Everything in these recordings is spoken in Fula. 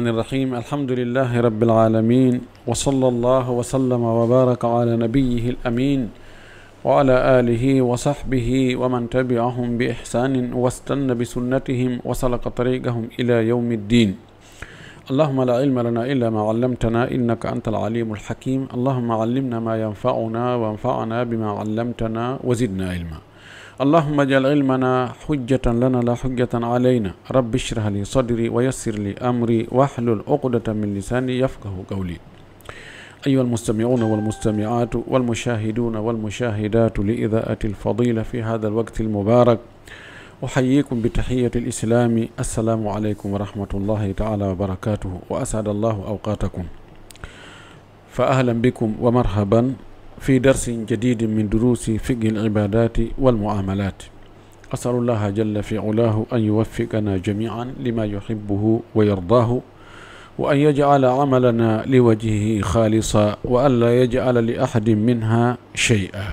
الرحيم الحمد لله رب العالمين وصلى الله وسلم وبارك على نبيه الأمين وعلى آله وصحبه ومن تبعهم بإحسان واستنى بسنتهم وسلك طريقهم إلى يوم الدين. اللهم لا علم لنا إلا ما علمتنا إنك أنت العليم الحكيم. اللهم علمنا ما ينفعنا وانفعنا بما علمتنا وزدنا علما. اللهم اجعل علمنا حجة لنا لا حجة علينا. رب اشرح لي صدري ويسر لي أمري واحلل عقدة من لساني يفقه قولي. أيها المستمعون والمستمعات والمشاهدون والمشاهدات لإذاعة الفضيلة في هذا الوقت المبارك، أحييكم بتحية الإسلام. السلام عليكم ورحمة الله تعالى وبركاته، وأسعد الله أوقاتكم. فأهلا بكم ومرحبا في درس جديد من دروس فقه العبادات والمعاملات. أسأل الله جل في علاه أن يوفقنا جميعا لما يحبه ويرضاه، وأن يجعل عملنا لوجهه خالصا، وأن لا يجعل لأحد منها شيئا.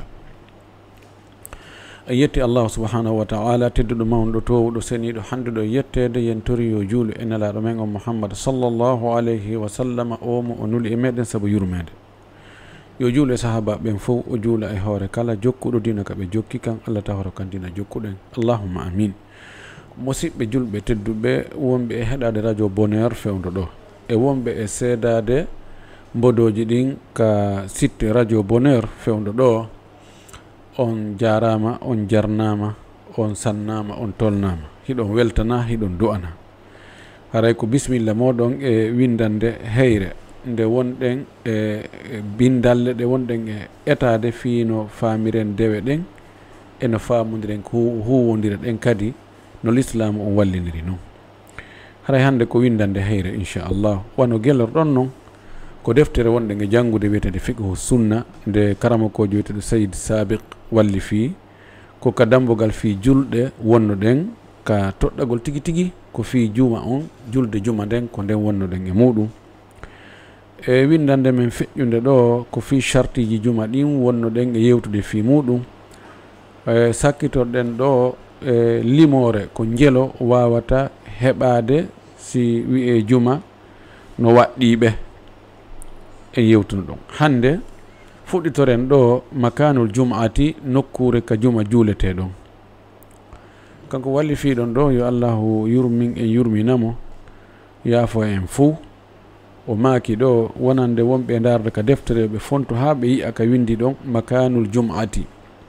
يتي الله سبحانه وتعالى تدد مون دو تو دو سني دو حند دو يتede yentori yo julu en la do mengo Muhammad sallallahu alayhi wa sallam o mo onul e meden sabu yurmede yo julu sahaba ben fo o jula e hore kala jokkudo dina ka be jokki kan Allah ta horo kan dina jokkuden allahumma amin. Musibbe julbe teddube wonbe e hedade radio bonheur fewndo do e wonbe e sedade mbodoji din ka site radio bonheur fewndo do. On jarama, on jarnama, on sannama, on tolnama, hiɗon weltana, hiɗon du'ana. Haray ko bismillah moɗon e windande heyre nde wonɗen e bindalle ɗe wonɗen e etade fiino famiren dewe ɗen eno famodiren ko huwodira ɗen kadi no l'islamu on walliniri noon. Haray hande ko windande heyre inchallah wano gelorɗon noon ko deftere wonɗe e janngude wiyetede fiqhu sunna nde karamakojo wiyeteɗo Sayyid Sabiq walli fi ko ka dambogal fi julɗe wonnoɗen ka toɗɗagol tigi tigi ko fi juma on julde juma nden ko nden wonnoɗen e muɗum. E windande men feƴƴude ɗo ko fi chartiji juma ɗin wonnoɗen e yewtude fi muɗum. Sakkitorɗen ɗo limore ko jelo wawata heɓade si wi'e juma no waɗɗiɓe e yewtuno ɗon. Hande fuɗɗitoren ɗo makanul jum'ati nokkure ka juma juulete ɗon. Kanko walli fiɗon ɗo yo allahu yurmin en yurminamo yaafo en fuu. O maaki ɗo wonande wonɓe darde ka deftere ɓe fonto ha ɓe yi'a ka windi ɗon makanul jum'ati.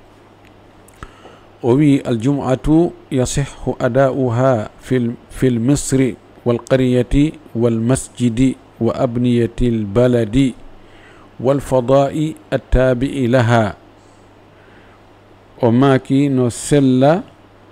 O wi aljum'atu yasihhu ada'uha fil misri wal qaryati wal masjidi wa abniyati al baladi wal fada'i attabi'i laha. O maaki no sella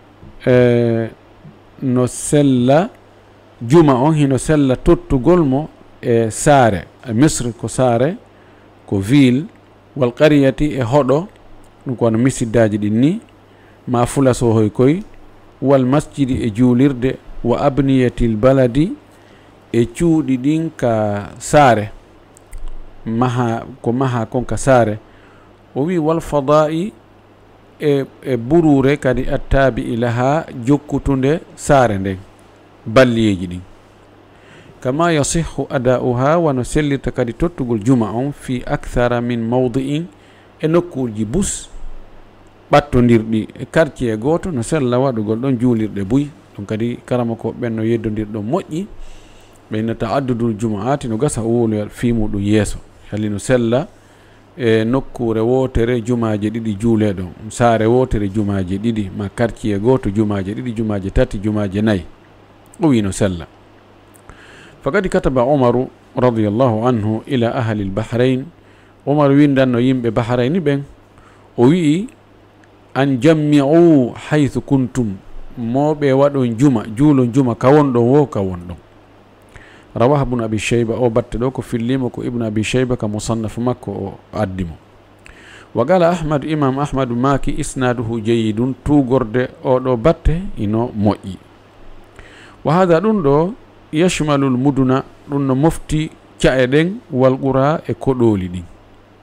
juma on hino sella tottugol mo e saare misre ko saare ko ville wal qaryati e hoɗo ɗum ko no misiddaji ɗin ni ma fulaso hoy koy wal masjidi e juulirde wa abniyati al baladi e cuuɗi ɗin ka saare maha kon ka saare. O wi wal fada'i e burure kadi attabi ilaha jokkutunde saare nden balliyeji ɗin. Kama yasihhu ada'uha wano sellirta kadi tottugol juma on fi akthara min mawdi'in e nokkuji bus ɓattodirɗi e quartier goto no sella waɗugol ɗon juulirɗe buy ɗum kadi karama ko ɓenno yeddodirɗon moƴƴi ɓeyno ta'addudul juma'ati no gasa woloyal fi muɗum yeeso halli no sella e nokkure wotere jumaje ɗiɗi juule ɗon saare wotere jumaje ɗiɗi ma quartier goto jumaje ɗiɗi jumaje tati jumaje nayyi o wi no sella. Fakadi kataba Umaru radiyallahu anhu ila ahli al-Bahrain. Umar windanno yimɓe Bahrain ɓen o wi'i an jammi'u haythu kuntum moɓe waɗon juma juulon juma kawonɗon wo kawonɗon. Rawaha ibn Abi Shayba o batte ɗo ko fillima ko ibn Abi Shayba ka musannaf makko o addimo. Wa qala Ahmad imam Ahmad maaki isnaduhu jayyidun tugorde o ɗo batte ino moƴƴi. Wa hada ɗum ɗo yashmalul muduna ɗum no mofti ca'e ɗen wal qura e koɗoli ɗin.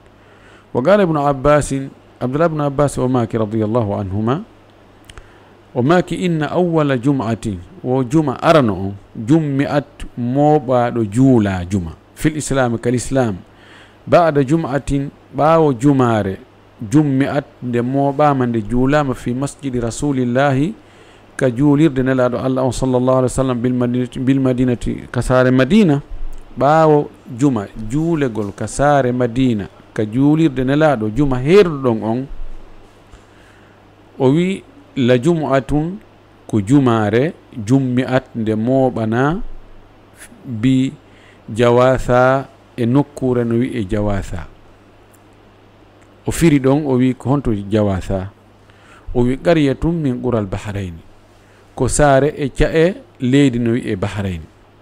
Wa qala ibn Abbasin Abdullah ibn Abbas o maaki radiyallahu anhuma o maki inna awwala jum'atin wo juma arano on jummi'at moɓaɗo juula juma fil islam kal islam ba'da jum'atin ɓawo jumare jummi'at nde moɓama nde juulama fi masjidi rasulillahi ka juulirde nelaɗo Allah on sallallahu alaihi wasallam bil madinati ka saare madina ɓawo juma juulegol ka saare madina ka juulirde nelaɗo juma herduɗon on o wi la jumu'atun ko jumare jummi'at nde moɓana bi jawatha e nokkure no wi e jawatha o firi ɗon o wi ko honto jawatha o wi qaryatum min qural bahrayni ko saare e cae leydi no wi e bahrain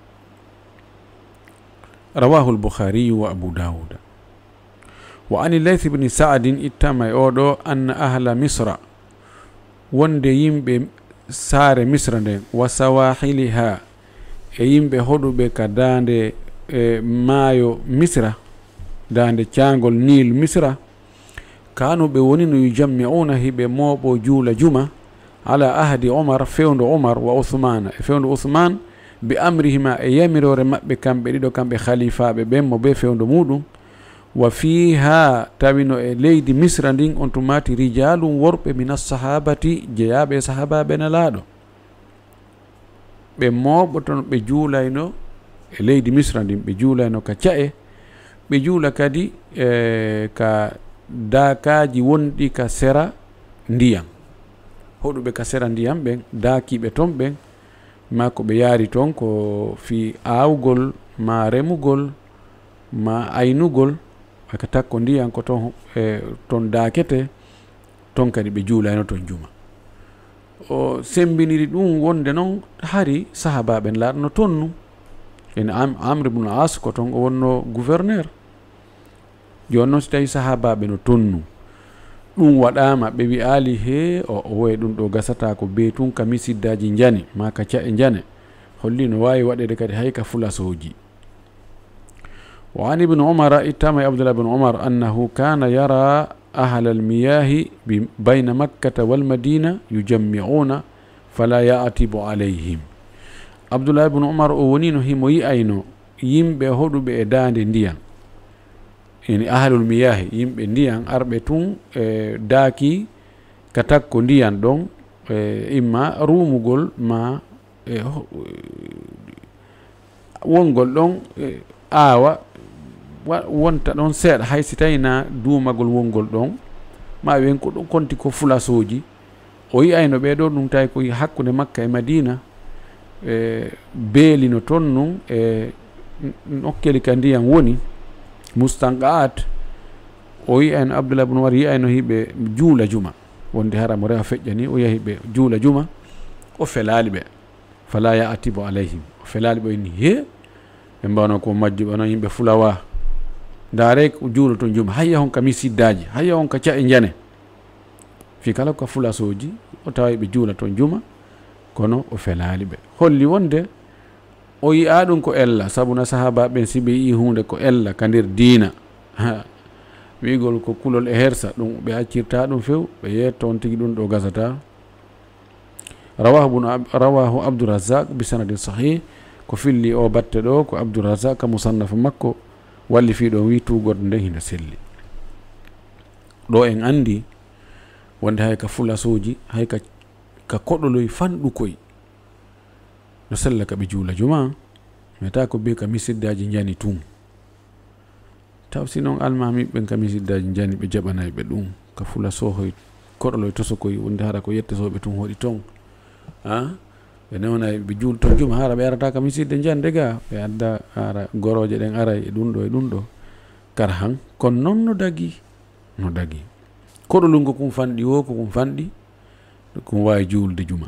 rawahu al-bukhari wa abu dawud wa an layth ibn sa'd ittama oɗo anna ahla misra wonde yimɓe saare misra nden wa sawahiliha e yimɓe hoɗuɓe ka dande maayo misra dande caangol nil misra kanu ɓe woni no yujammi'una hiɓe mooɓo juula juma ala ahdi umar fewndo umar wa uthmana e fewndo uthman bi amrihima e yamirore maɓɓe kamɓe ɗiɗo kamɓe khalifaɓe ɓen mo be fewndo muɗum wa fiha tawino e leydi misra ndin on tumati rijalum worɓe min assahabati jeyaɓe sahabaɓe nelaɗo ɓe mooɓo ton ɓe juulayno e leydi misra ndin ɓe juulayno ka cae ɓe juula kadi ka daakaji wonɗi ka sera ndiyam hoɗuɓe ka sera ndiyam ɓen daakiɓe ton ɓen ma ko ɓe yaari ton ko fi aawgol ma remugol ma aynugol aka takko ndiyam ko ton ton daakete ton kadi ɓe juulayno ton juma o sembiniri ɗum wonde noon hari sahabaɓen laaɗano tonnu en amre ibn as ko ton o wonno gouverneur joni noon so tawi sahabaɓe no tonnu ɗum waɗama ɓe wi ali he o woye ɗum ɗo gasata ko be tun ka misiddaji jani ma ka cae jane holli no wawi waɗede kadi hay ka fulasoji wa an ibn umar ittama e abdullah ibn umar annahu kana yara ahla almiyahi bayna makkata wal madina yujammi'una fala ya'tibu alayhim abdullah ibn umar o woni no himo yi'ayno yimɓe hoɗuɓe e dande ndiyam eni ahlul miyahi yimɓe ndiyan arɓe tun daaki ka takko ndiyan ɗon imma rumugol ma wongol ɗon aawa wonta ɗon seeɗa hay si tawina duumagol wongol ɗon ma wen ko ɗon konti ko fulasoji o yiyayno ɓeɗo ɗum tawi ko hakkude makka e madina beelino ton nun e nokkeli ka ndiyan woni mustanqaat o yiyayno abdullah ibn umar yiyayno hiɓe juula juma wonde hara mo rewa feƴƴani o yahi ɓe juula juma o felali ɓe fala ya'tibu alayhim o felali ɓe ni he ɓe mbawno ko majju ɓe noon yimɓe fulawa ndaare ko juulo ton juma hayya hon ka misiddaji hayya hon ka cae jane fi kala ko fulasoji o tawi ɓe juula ton juma kono o felali ɓe holli wonde o yi'a ɗum ko ella sabuna sahabaɓen si ɓe yi hunde ko ella ka nder diina wiigol ko kulol e hersa ɗum ɓe accirta ɗum few ɓe yetto on tigi ɗum ɗo gasata rawahu abdourazak bi sanadin sahih ko filli o batte ɗo ko abdourazak ka musannafu makko walli fi ɗon wi tugorde nden hina selli ɗo en andi wonde hay ka fulasoji hay ka koɗoloy fanɗukoy no sella ka ɓe juula juma meta ko be ka misiddaji jani tun taw sinon almami ɓen ka misiddaji jani ɓe jaɓanayi ɓe ɗum ka fula sohoy koɗoloy tosokoy wonde hara ko yettesoɓe tun hoɗi ton ɓe newnayi ɓe juul ton juma hara ɓe arata ka misidde jande ga ɓe adda ara goroje ɗen aray e ɗum ɗo kar han kono noon no dagi koɗolungo kum fanɗi wo ko kum fanɗi kum wawi juulde juma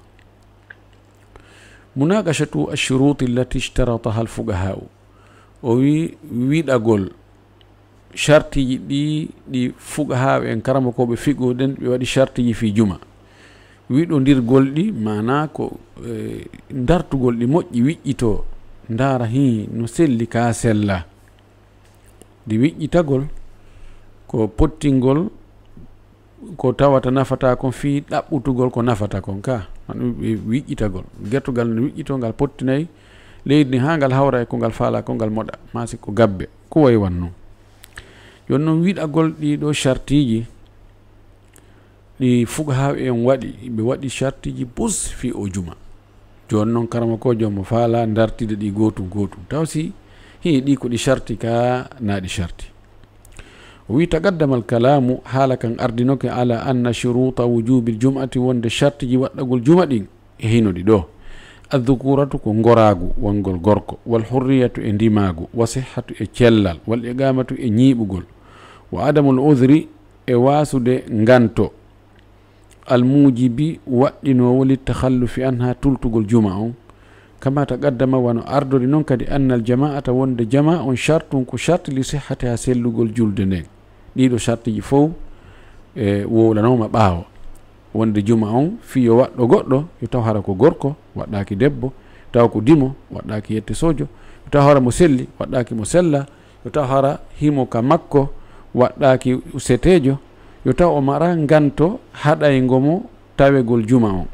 munaqashatu ash-shurut allati ishtarataha al-fuqaha o wi wiɗagol shartiji ɗi fuqaha en karama ko ɓe figoɗen ɓe waɗi shartiji fi juma wiɗodirgol ɗi mana ko dartugol ɗi moƴƴi wiƴƴito ndara hi no selli ka sella ɗi wiƴƴitagol ko pottingol ko tawata nafata kon fi ɗaɓɓutugol ko nafata kon ka wiƴƴitagol gertugal no wiƴƴitogal pottinayi leydi ni ha ngal hawra e ko ngal faala ko ngal moɗa masi ko gabbe ko way wan noon yon noon wiɗagol ɗiɗo chartiji ɗi fuqaha en waɗi ɓe waɗi chartiji bus fi o juma joni noon karama ko jomo faala dartide ɗi gotum gotum taw si hi ɗi ko ɗi charti ka naɗi charti wi taqaddama alkalamu haala kan ardinoke ala anna shuruta wujubi ljum'ati wonde chartiji waɗɗagol juma ɗin e hinoɗi ɗo addukuratu ko goragu wongol gorko wal hurriyatu e ndimagu wa sihhatu e cellal wal iqamatu e ñiɓugol wa adamul udhri e wasude nganto almujibi waɗɗinowo litakhallufi anha tultugol juma on kama taqaddama wano ardori noon kadi anna aljama'ata wonde jama on chartum ko charte li sihhati ha sellugol julde nden ɗiɗo chartiji fof e wowlanoma ɓaawo wonde juma on fiyo waɗɗo goɗɗo yo taw hara ko gorko waɗɗaki debbo taw ko dimo waɗɗaki yette sojo yo taw hara mo selli waɗɗaki mo sella yo taw hara himo ka makko waɗɗaki setejo yo taw o mara nganto haɗaygo mo tawegol juma on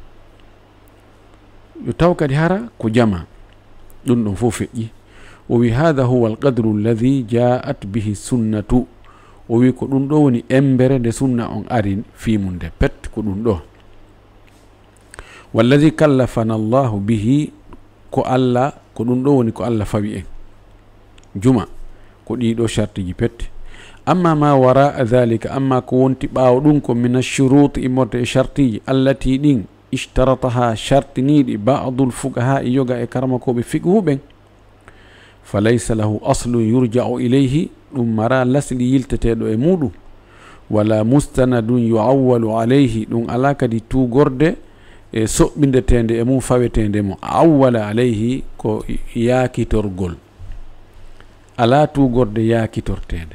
yo taw kadi hara ko jama ɗum ɗon fof feƴƴi o wi hada huwa alqadru alladhi ja'at bihi sunnatu o wi ko ɗum ɗo woni embere nde sunna on ari fimum nde pet ko ɗum ɗo walladhi kallafana allahu bihi ko allah ko ɗum ɗo woni ko allah fawi en juma ko ɗiɗo chartiji pette amma ma wara dhalika amma ko wonti ɓaawo ɗum ko min ashurut immorde e chartiji allati ɗin ishtarataha chartiniɗi ba'dul fuqaha yoga e karmakoɓe fiqhuɓen falaysa lahu aslun yurja'u ilayhi ɗum mara lasli yilteteɗo e muɗum wala mustanadun yu'awwalu alayhi ɗum ala kadi tugorde e soɓɓindetende e mum fawetende mo awwala alayhi ko yakitorgol ala tugorde yakitortende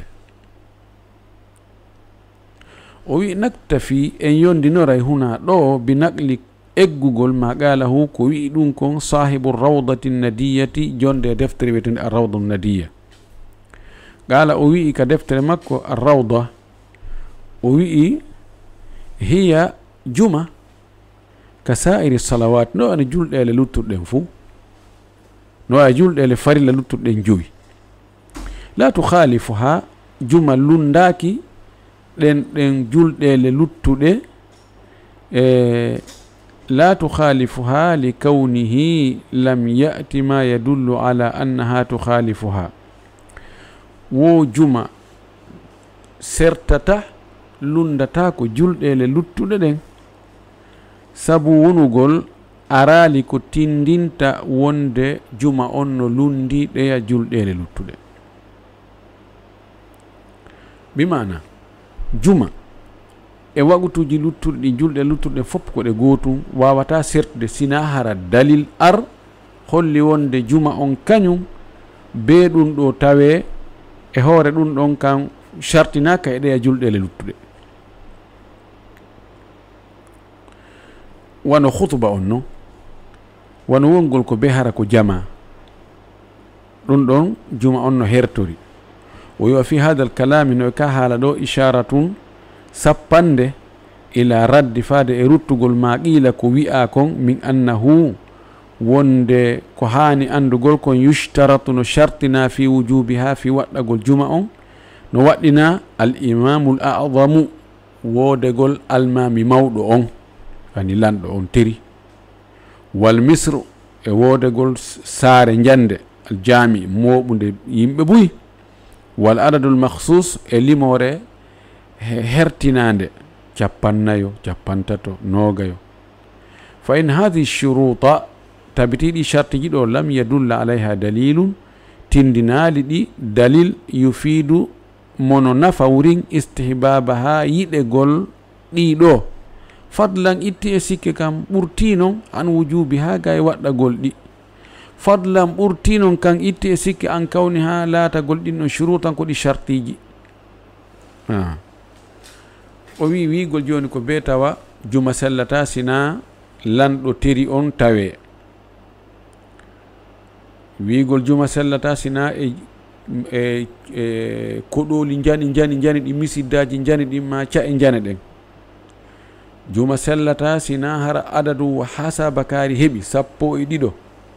o wi naktafi en yondinoray huna ɗo bi naqli eggugol ma qalahu ko wi ɗum kon sahibu rawdati nadiyati jonde deftere wiyetende a rawda nadiya qala o wi ka deftere makko a rawda o wi hiya juma ka sa'iri salawat no ana julɗele lutturɗen fuu no a julɗele farilla lutturɗen jowi la tukhalifuha juma lundaki ɗen julɗele luttuɗe la tukhalifuha li kawnihi lam ya'ti ma yadullu ala annaha tukhalifuha wo juma sertata lundata ko julɗele luttuɗe ɗen sabu wonugol arali ko tindinta wonde juma on no lundi ɗeya julɗele luttuɗe bimana juma e wagutuji luttuɗe ɗi julɗe luttuɗe fof ko ɗe gotum wawata sertude sina hara dalil ar holli wonde juma on kañum be ɗum ɗo tawe e hoore ɗum ɗon kan chartinaka e ɗeya julɗele luttuɗe wano khutba on no wano wongol ko be hara ko jama ɗum ɗon juma on no hertori o yiwa fi hada alkalami no ka haala ɗo isharatun sappande ila raddi faade e ruttugol ma qila ko wi'a kon min annahu wonde ko hani andugol kon yushtaratu no shartina fi wujubiha fi waɗɗagol juma on no waɗɗina al imamu l a'zamu wodegol almami mawɗo on ani lanɗo on teri wal misru e wodegol saare jande al jami moɓude yimɓe buyi wal adadul makhsus e limore hertinande 50 50 nogayo fa in hadhihi shuruta tabitiɗi shartiji ɗo lam yadulla alayha dalilun tindinali ɗi dalil yufidu mono nafawrin istihbabaha yiɗegol ɗiɗo fadlan itti e sikke kam ɓurti non an wujubi ha ga e waɗɗagol ɗi fadlan ɓurti non kan itti e sikke an kawni ha laatagol ɗin no shurutan ko ɗi shartiji o wi wigol joni ko be tawa juma sellata sina lanɗo teri on tawe wigol juma sellata sina e koɗoli jani ɗi misiddaji jani ɗi ma ca e jane ɗen juma sellata sina hara adadu hasaba kaari heɓi 12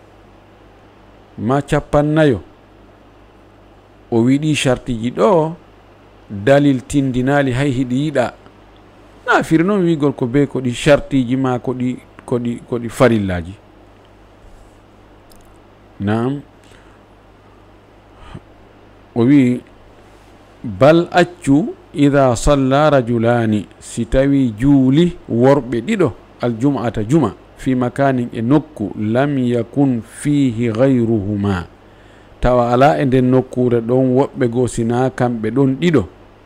ma 50 o wiɗi shartiji ɗo dalil tindinali hay hiɗi yiɗa na firi noon wigol ko be koɗi shartiji ma koɗi farillaji. Naam o wi bal accu ida salla rajulani si tawi juuli worɓe ɗiɗo aljum'ata juma fi makanin e nokku lam yakun fihi gayruhuma tawa ala e nden nokkure ɗon woɓɓe goo sina kamɓe ɗon ɗiɗo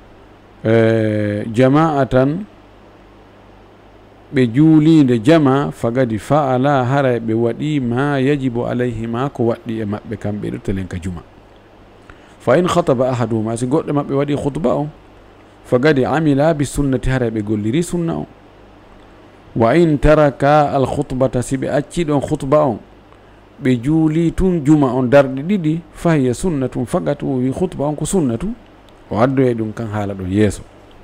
jama'atan ɓe juulinde jama fagadi fa'ala hara ɓe waɗi ma yajibu alayhima ko waɗɗi e maɓɓe kamɓe ɗo telen ka juma. fa in khataba ahaduhuma si goɗɗo maɓɓe waɗi khutba o fagadi amila bi sunnati hara ɓe golliri sunna o. wa in taraka al khutbata si ɓe acci ɗon khutba on ɓe juuli tun juma on darɗe ɗiɗi fahiya sunnatun fagat o wi khutba on ko sunnatu o addoye ɗum kan haala ɗon yeeso.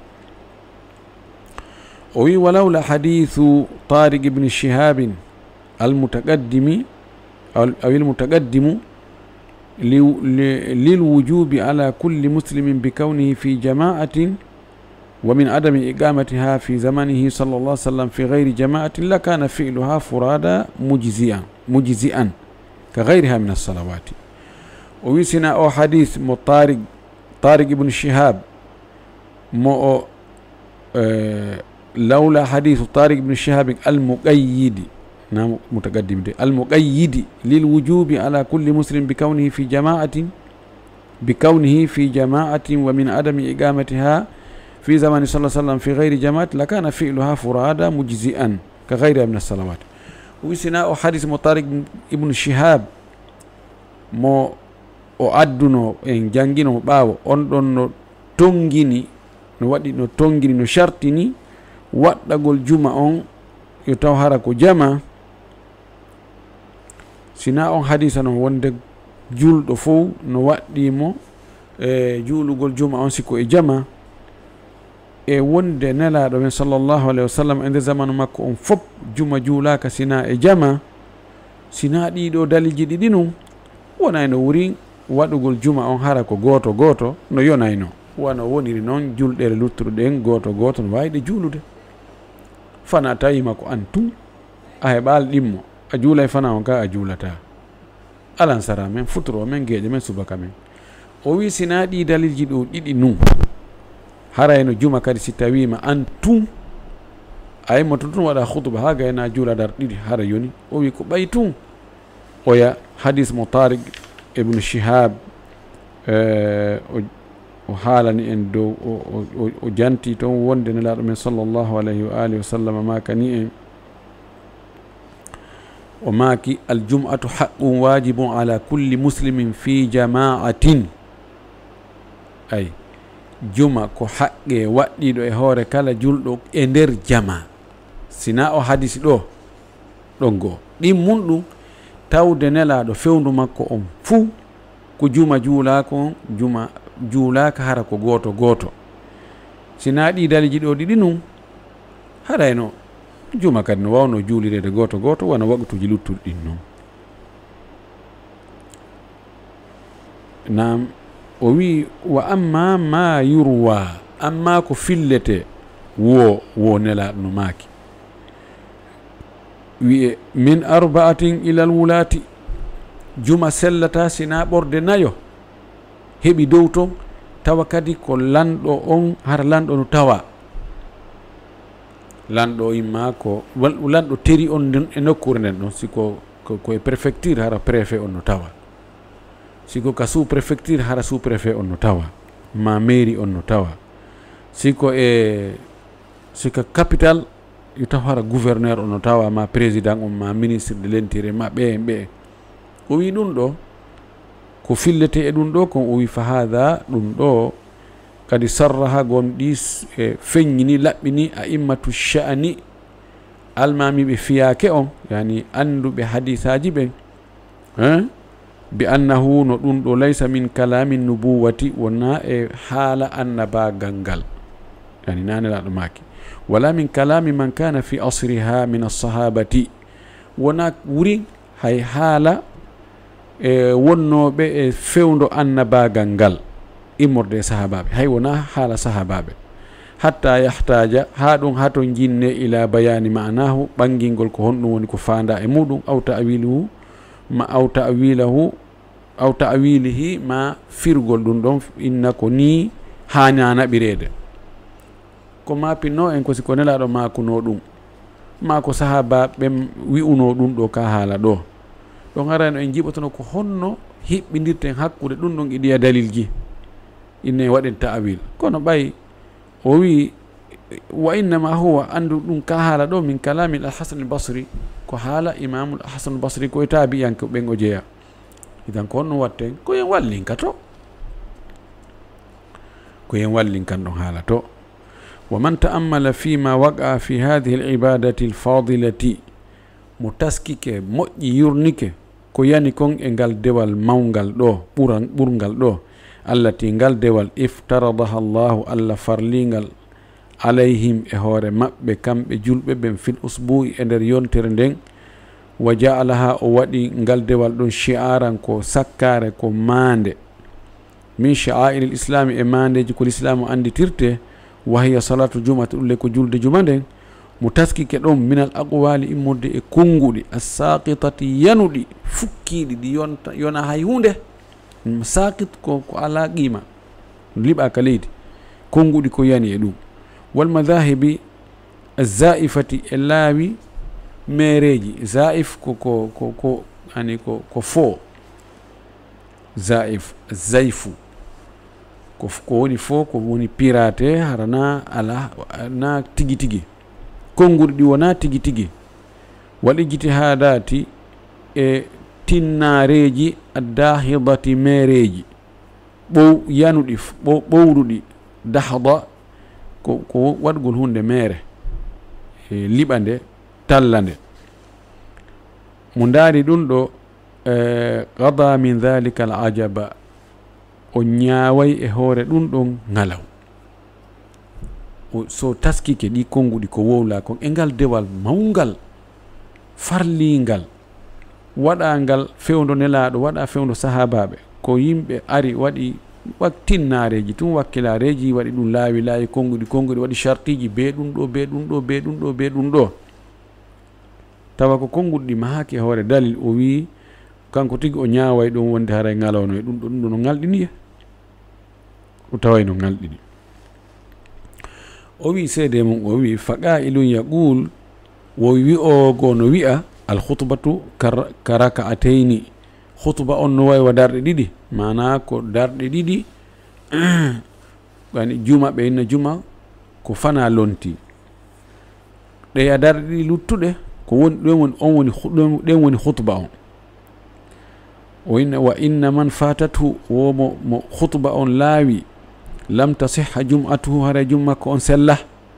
o wi walawla hadithu Tariq ibn Shihabin almutaqaddimu lilwujubi ala kulli muslimin bikawnihi fi jama'atin wa min adami iqamatiha fi zamanihi sallallahu alaihi wasallam fi ghayri jama'atin lakana fi'luha furada mujzi'an ka ghayriha min as-salawati. o wi sina o hadith mo Tariq ibn Shihab mo o لولا حديث طارق بن شهاب المقيد نعم متقدم دي المقيد للوجوب على كل مسلم بكونه في جماعة ومن عدم إقامتها في زمان صلى الله عليه وسلم في غير جماعة لكان فعلها فرادى مجزئا كغيرها من الصلوات. وسنا حديث طارق بن شهاب mo o adduno en jangino ɓaawo on ɗon no tongini no waɗi no tongini no shartini waɗɗagol juma on yo taw hara ko jama sina on hadisa noon wonde julɗo fof no waɗɗimo e juulugol juma on siko e jama e wonde nelaɗo men sallllahu alayhi wa sallam e nde zamanu makko on fop juma juulaka sina e jama sina ɗiɗo dalilji ɗiɗi num wonayno wuri waɗugol juma on hara ko goto goto no yonayno wano woniri noon julɗere luttuɗen goto goto no wawiɗe juulude fana tawima ko an tum a heɓal ɗimmo a juulay fana on ka a juulata alansara men futuro men gueƴe men subaka men. o wi sina ɗi dalilji ɗo ɗiɗi num harayno juma kadi si tawima an tum a yimmo to tun waɗa khutba ha gayna juula dar ɗiɗi hara yoni o wi ko ɓay tum oya hadis mo Tariq ibn Shihab o haalani en dow o janti toon wonde nelaɗo men sallllahu alayhi wa alihi wa sallam makani en o maaki aljum'atu haqqun wajibun ala kulli muslimin fi jama'atin. ay juma ko haqqe waɗɗiɗo e hoore kala julɗo e nder jama sina o hadisi ɗo ɗon goo ɗin mun ɗum tawde nelaɗo fewndu makko on fuu ko juma juulako juma juulaka hara ko goto goto sina ɗi daliji ɗo ɗiɗi num harayno juma kadi no wawno juulirede goto goto wona waqtuji luttuɗi ɗin noon. nam o wi wa amma ma yurwa amma ko fillete wo nelaɗo no maaki wi'e min arba'atin ilal wulati juma sellata sina ɓorde nayo heɓi dow ton tawa kadi ko lanɗo on hara lanɗo no tawa lanɗo imma ko lanɗo teri on e nokkure nden ɗon siko koye préfecture hara préfet on no tawa siko ka sous préfecture hara sous préfet on no tawa ma mairie on no tawa siko sika capital yo taw hara gouverneur on no tawa ma président on ma ministre de l'intérieur ma ɓe o wi ɗum ɗo ko fillete e ɗum ɗo kon o wi fa hada ɗum ɗo kadi sarraha gonɗi feññini laɓɓini a immatu sha'ani almamiɓe fiyake on yani anduɓe hadisaji ɓen bi annahu no ɗum ɗo laysa min kalami nubuwati wona e haala annabagal ngal yani nanelaɗo maki wala min kalami man kana fi asriha min as-sahabati wona wuri hay haala wonnoɓe e fewndo annabagal ngal immorde sahabaɓe, hay wona haala sahabaɓe, hatta yahtaja ha ɗum hato jinne ila bayani ma'nahu ɓangingol ko honɗum woni ko fanda e muɗum, aw ta'wiluhu ma aw ta'wilihi ma firgol ɗum ɗon inna ko ni hana naɓirede, ko mapinno en ko siko nelaɗo makuno ɗum ma ko sahabaɓe wi'uno ɗum ɗo ka haala ɗo ɗon harano en jiɓotono ko honno hiɓɓidirten hakkude ɗum ɗon iɗiya dalilji inne waɗen ta'wil. kono ɓay o wi wa innama huwa andu ɗum ka haala ɗo min kalami al-Hasan al-Basri, ko haala imamu al-Hasan al-Basri koye tabi'anke ɓen o jeeya. idan ko honno watten ko yen wallinka to, ko yen wallinkan ɗon haala to. wa man ta'ammala fima waqa fi hadhihi al-ibadati al-fadilati, mo taskike moƴƴi yurnike ko yani kon e ngal dewal mawngal ɗo ɓurgal ɗo, allati ngal dewal iftaradaha Allahu Allah farlingal alayhim e hoore maɓɓe kamɓe julɓe ɓen fil usbu'i e nder yontere nden, wa ja'alaha o waɗi ngal dewal ɗon shi'aran ko sakkare ko mande min sha'air l-islami e mandeji ko l'islamu anditirte, wa hiya salatu jumati ɗulle ko julde juma nden, mo taskike ɗon minal aqwali immorde e konguɗi as-saqitati yanuɗi fukkiɗi ɗi yona hay hunde. Saqit ko ala qima liɓa ka leydi, konguɗi ko yani e ɗum. wal madhahibi az-zaifati e laawi mereji, zaif ko ani ko fo zaif zaifu ko woni fo ko woni pirate harana ala na tigi tigi, konguɗi ɗi wona tigi tigi. wal ijtihadati e tinnareji addahidati mereji yanuɗi ɓowruɗi, dahda ko waɗgol hunde mere e liɓande tallande. mo ndaari ɗum ɗo qada min dhalika al ajaba, o ñaaway e hoore ɗum ɗon ngalaw. so taskike ɗi konguɗi ko wowla kon e ngal dewal mawngal farlingal, waɗangal fewndo nelaɗo, waɗa fewndo sahabaɓe, ko yimɓe ari waɗi tinnareji tun wakkilareji, waɗi ɗum laawi konguɗi waɗi shartiji be ɗum ɗo be ɗum ɗo be ɗum ɗo be ɗum ɗo, tawa ko konguɗi ɗi mahaki e hoore dalil. o wi kanko tigi o ñaaway ɗum wonde haray ngalawno e ɗum ɗo no ngalɗini o taway no ngalɗini. o wi seede mum o wi faqa ilun yaqul, wo wi'ogo no wi'a al-khutbatu ka raka'atayni, khutba on no wawi wa darɗe ɗiɗi, mana ko darɗe ɗiɗi ani juma ɓe inna juma ko fana lonti, ɗe a darɗe ɗiɗi luttuɗe ko woni ɗen woni khutba on. wa inna man fatathu wo mo khutba on laawi lam tasihha jum'atuhu, hara jumma ko on sellah.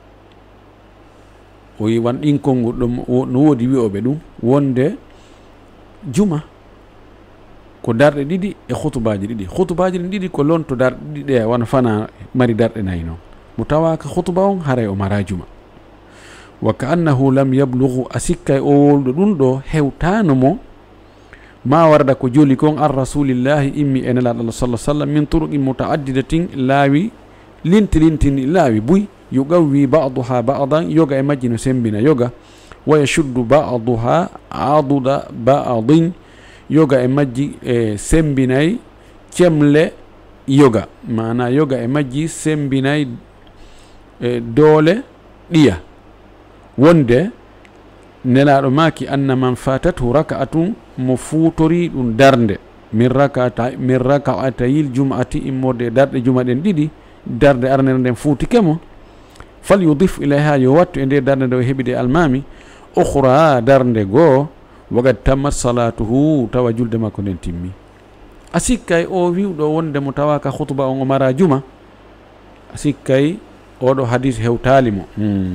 o yi wan ɗin konngol ɗum no woodi wi'oɓe ɗum wonde juma ko darɗe ɗiɗi e khutbaji ɗiɗi, khutbaji ɗin ɗiɗi ko lonto darɗe ɗiɗi ɗe wana fana mari darɗe nayi noon, mo tawaka khutba on haray o mara juma. wa ka annahu lam yablughu, a sikkay o wolɗo ɗum ɗo hewtano mo ma warda ko joli kon ar rasulillahi immi e nelaɗo Allah sallallahu alaihi wasallam min turuqin mutaaddidatin, laawi lintini laawi buy, yugawwi ba'daha ba'dan, yoga e majji no sembina yoga, wa yashuddu ba'daha aduda ba'din, yoga e majji sembinay cemle yoga, mana yoga e majji sembinay doole ɗiya. wonde nelaɗo maki anna man fatatu raka'atun, mo futori ɗum darde min raka'atayil jum'ati, immorde darɗe juma ɗen ɗiɗi, darde arnere nden fuutike mo, fal yudif ilayha, yo wattu e nde darde nde o heɓide almami, ukhra darde goo, wagad tammat salatuhu, tawa julde makko nden timmi. a sikkay o wiwɗo wonde mo tawaka khutba on o mara juma, a sikkay oɗo hadis hewtali mo.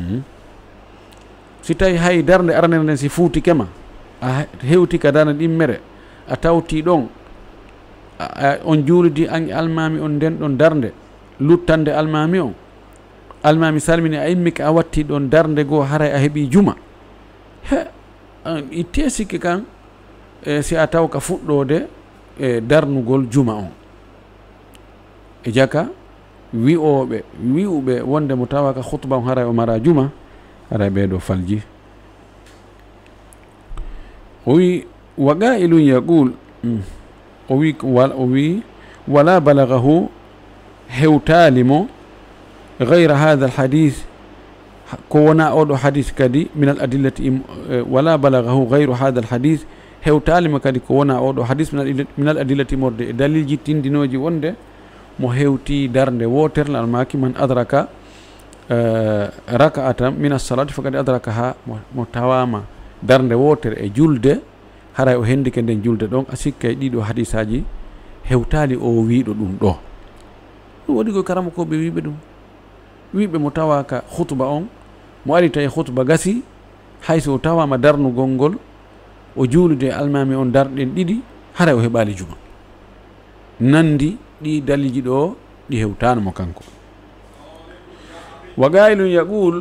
si tawi hay darde arnere nden si fuutike ma, a hewti ka darde ɗimmere, a tawti ɗon on juulidi an almami on nden ɗon darde luttande almami on, almami salmini a immi ka a watti ɗon darde goo haray a heeɓi juma he itte sikki kan si a taw ka fuɗɗode darnugol juma on e jaka wi'uɓe wonde mo tawa ka khutba on haray o mara juma haray ɓeeɗo falji o wi wa ga'ilun yaqul o wi wala balagahu hewtalimo غير هذا الحديث كونا أودو حديث كدي من الأدلة ولا بلغه غير هذا الحديث هewtalimo kadi ko wona oɗo hadis min al adillati morde dalil ji tindinoji wonde mo hewti darde wotere almaki man adraka raka'atan min as-salati faqad adrakaha mo tawama darde wotere e julde haray o hendike nden julde ɗon a sikka e ɗiɗo hadisaji hewtali o wiɗo ɗum ɗo ɗum waɗi ko karama koɓe wiɓe ɗum wiɓe mo tawa ka khutba on mo ari tawi khutba gasi hayso o tawama darnugol ngol o juulude almami on darɗen ɗiɗi haray o heɓali juma nandi ɗi daliji ɗo ɗi hewtanamo kanko wa gaylun yaqul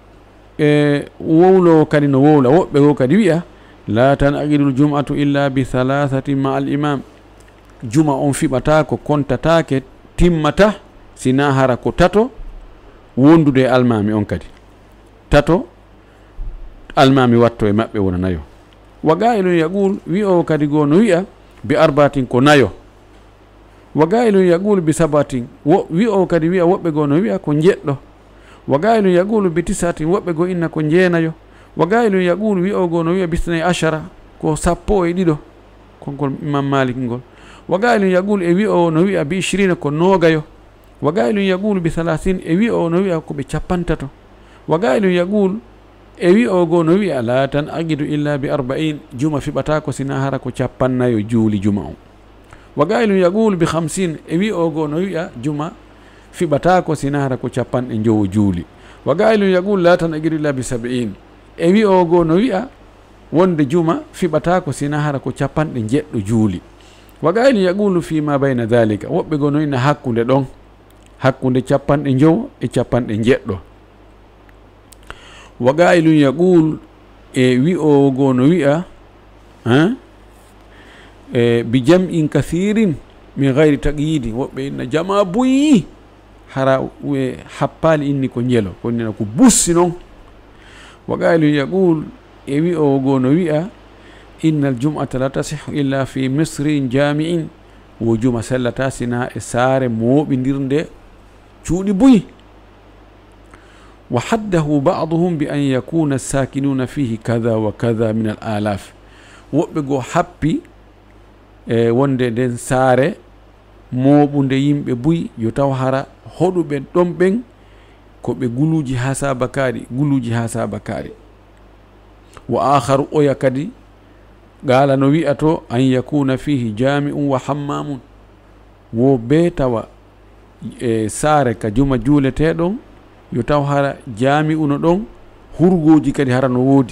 wowlo kadi no wowla woɓɓe go kadi wiya la tanaqidul jum'atu illa bi thalathati ma al imam juma on fiɓata ko kontatake timmata sina hara ko tato wondude almami on kadi tato almami watto e maɓɓe wona nayo wa ga'ilun yaqul wi o kadi go no wi'a bi arbatin ko nayo wa ga'ilun yaqul bi sabatin wi o kadi wi'a woɓɓe go no wi'a ko jeɗɗo wa ga'ilun yaqul bi tisatin woɓɓe go inna ko jeenayo wa ga'ilun yaqul wi o go no wi'a bi 12 ko 12 kongol imam malik ngol wa ga'ilun yaqul e wi o no wi'a bi 20 ko nogayo wa ga'ilun yaqul bi 30 e wi o no wi'a ko ɓe capantato wa ga'ilun yaqul e wi o go no wi'a la tan aqidu illa bi 40 juma fiɓata ko sina hara ko capannayo juuli juma on wa ga'ilun yaqul bi 50 e wi o go no wi'a juma fiɓata ko sina hara ko capanɗe jowo juuli wa ga'ilun yaqul la tan aqidu illa bi 70 e wi o go no wi'a wonde juma fiɓata ko sina hara ko capanɗe jeɗɗo juuli wa ga'ilun yaqulu fi ma bayna dhalika woɓɓe go no ina hakkunde ɗon hakkunde capanɗe jowo e capanɗe jeɗɗo wa ga'ilun yaqul e wi o go no wi'a bi jam'in kathirin min gayri taqyidi woɓɓe inna jama buyi hara happali inni ko jelo ko nena ko bussi noon wa ga'ilun yaqul e wi o go no wi'a inna aljum'ata la tasihu illa fi misrin jami'in wo juma sellata sina e saare moɓidirnde cuuɗi buyi wa haddahu ba'duhum bi an yakuna as-sakinuna fihi kadha wa kadha min al-alaf woɓɓe go happi wonde nden saare moɓude yimɓe buyi yo taw hara hoɗuɓe ɗon ɓen ko ɓe guluji ha sabakari wa akharu oya kadi gala no wi'a to an yakuna fihi jami'un wa hammamun wo be tawa saare ka juma juuleteɗon yo taw hara jami'uno ɗon hurgoji kadi hara no woodi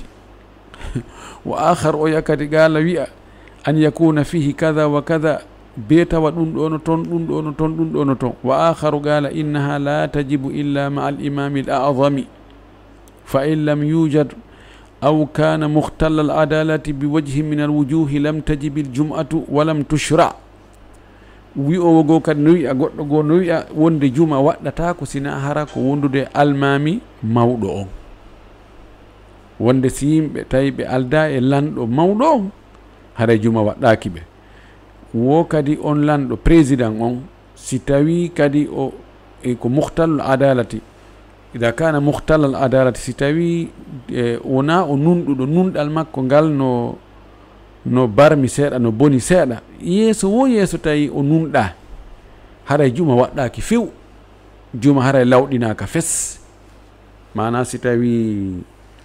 wa akhar oya kadi gala wi'a an yakuna fihi kadha wa kadha be tawa ɗum ɗono ton ɗum ɗono ton ɗum ɗono ton wa akharu gala innaha la tajibu illa ma al imami al a'zami fa in lam yujad aw kana mukhtalla al adalati bi wajhi min al wujuhi lam tajib al jum'atu wa lam tushra wi o go kadi no wi'a goɗɗo go no wi'a wonde juma waɗɗata ko sina hara ko wondude almami mawɗo on wonde si yimɓe tawi ɓe alda e lanɗo mawɗo on haray juma waɗɗaki ɓe wo kadi on lanɗo président on si tawi kadi o ko muhtalul adalati ida kana muhtalal adalati si tawi wona o nunɗuɗo nunɗal makko ngal no barmi seeɗa no boni seeɗa yeeso tawi o nunɗa haray juma waɗɗaki few juma haray lawɗinaka fes mana si tawi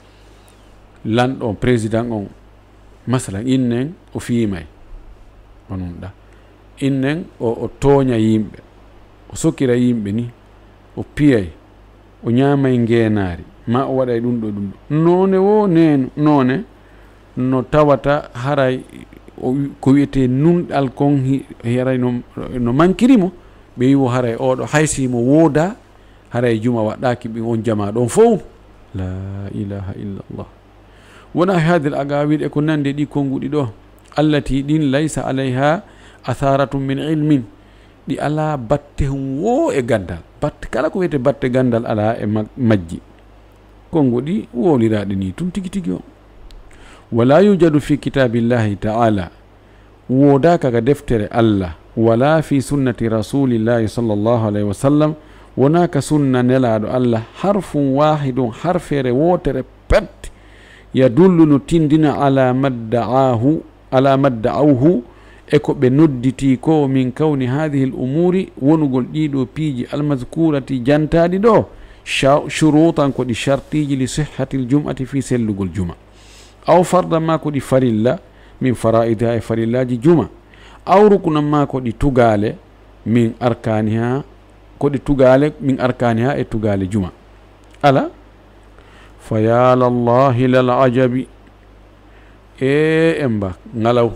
lanɗo président on masalan innen o fiimay o nunɗa innen o tooña yimɓe o sokkira yimɓe ni o piyay o ñamay ngeenaari ma o waɗay ɗum ɗo none wo none no tawata haray ko wiyete nunɗal kon haray no mankirimo ɓe wiwo haray oɗo haysimo wooda haray juma waɗaki ɓe on jama ɗon fof la ilaha illallah wona hadil agawil e ko nande ɗi konguɗi ɗo allati ɗin laysa alayha atharatum min ilmin ɗi ala batte wo e gandal batte kala ko wiyete batte gandal ala e majji konguɗi woliraɗi ni tun tigi tigi o wala yujadu fi kitabillahi ta'ala wodaka ga deftere Allah wala fi sunnati rasulillahi sallallahu alaihi wasallam wonaka sunna nelaɗo Allah harfun wahidun harfere wotere pet yadullu no tindina ala madda'awhu e ko ɓe nodditi ko min kawni hadihi l umuri wonugol ɗiɗo piiji almazkurati jantaɗi ɗo shurutan ko ɗi shartiji li sihhati l jum'ati fi sellugol juma aw fardan ma ko ɗi farilla min faraidiha e farillaji juma aw rukunan ma ko ɗi tugale min arkaniha ko ɗi tugale min arkaniha e tugale juma ala fa ya lallahi lal ajabi emba ngalaw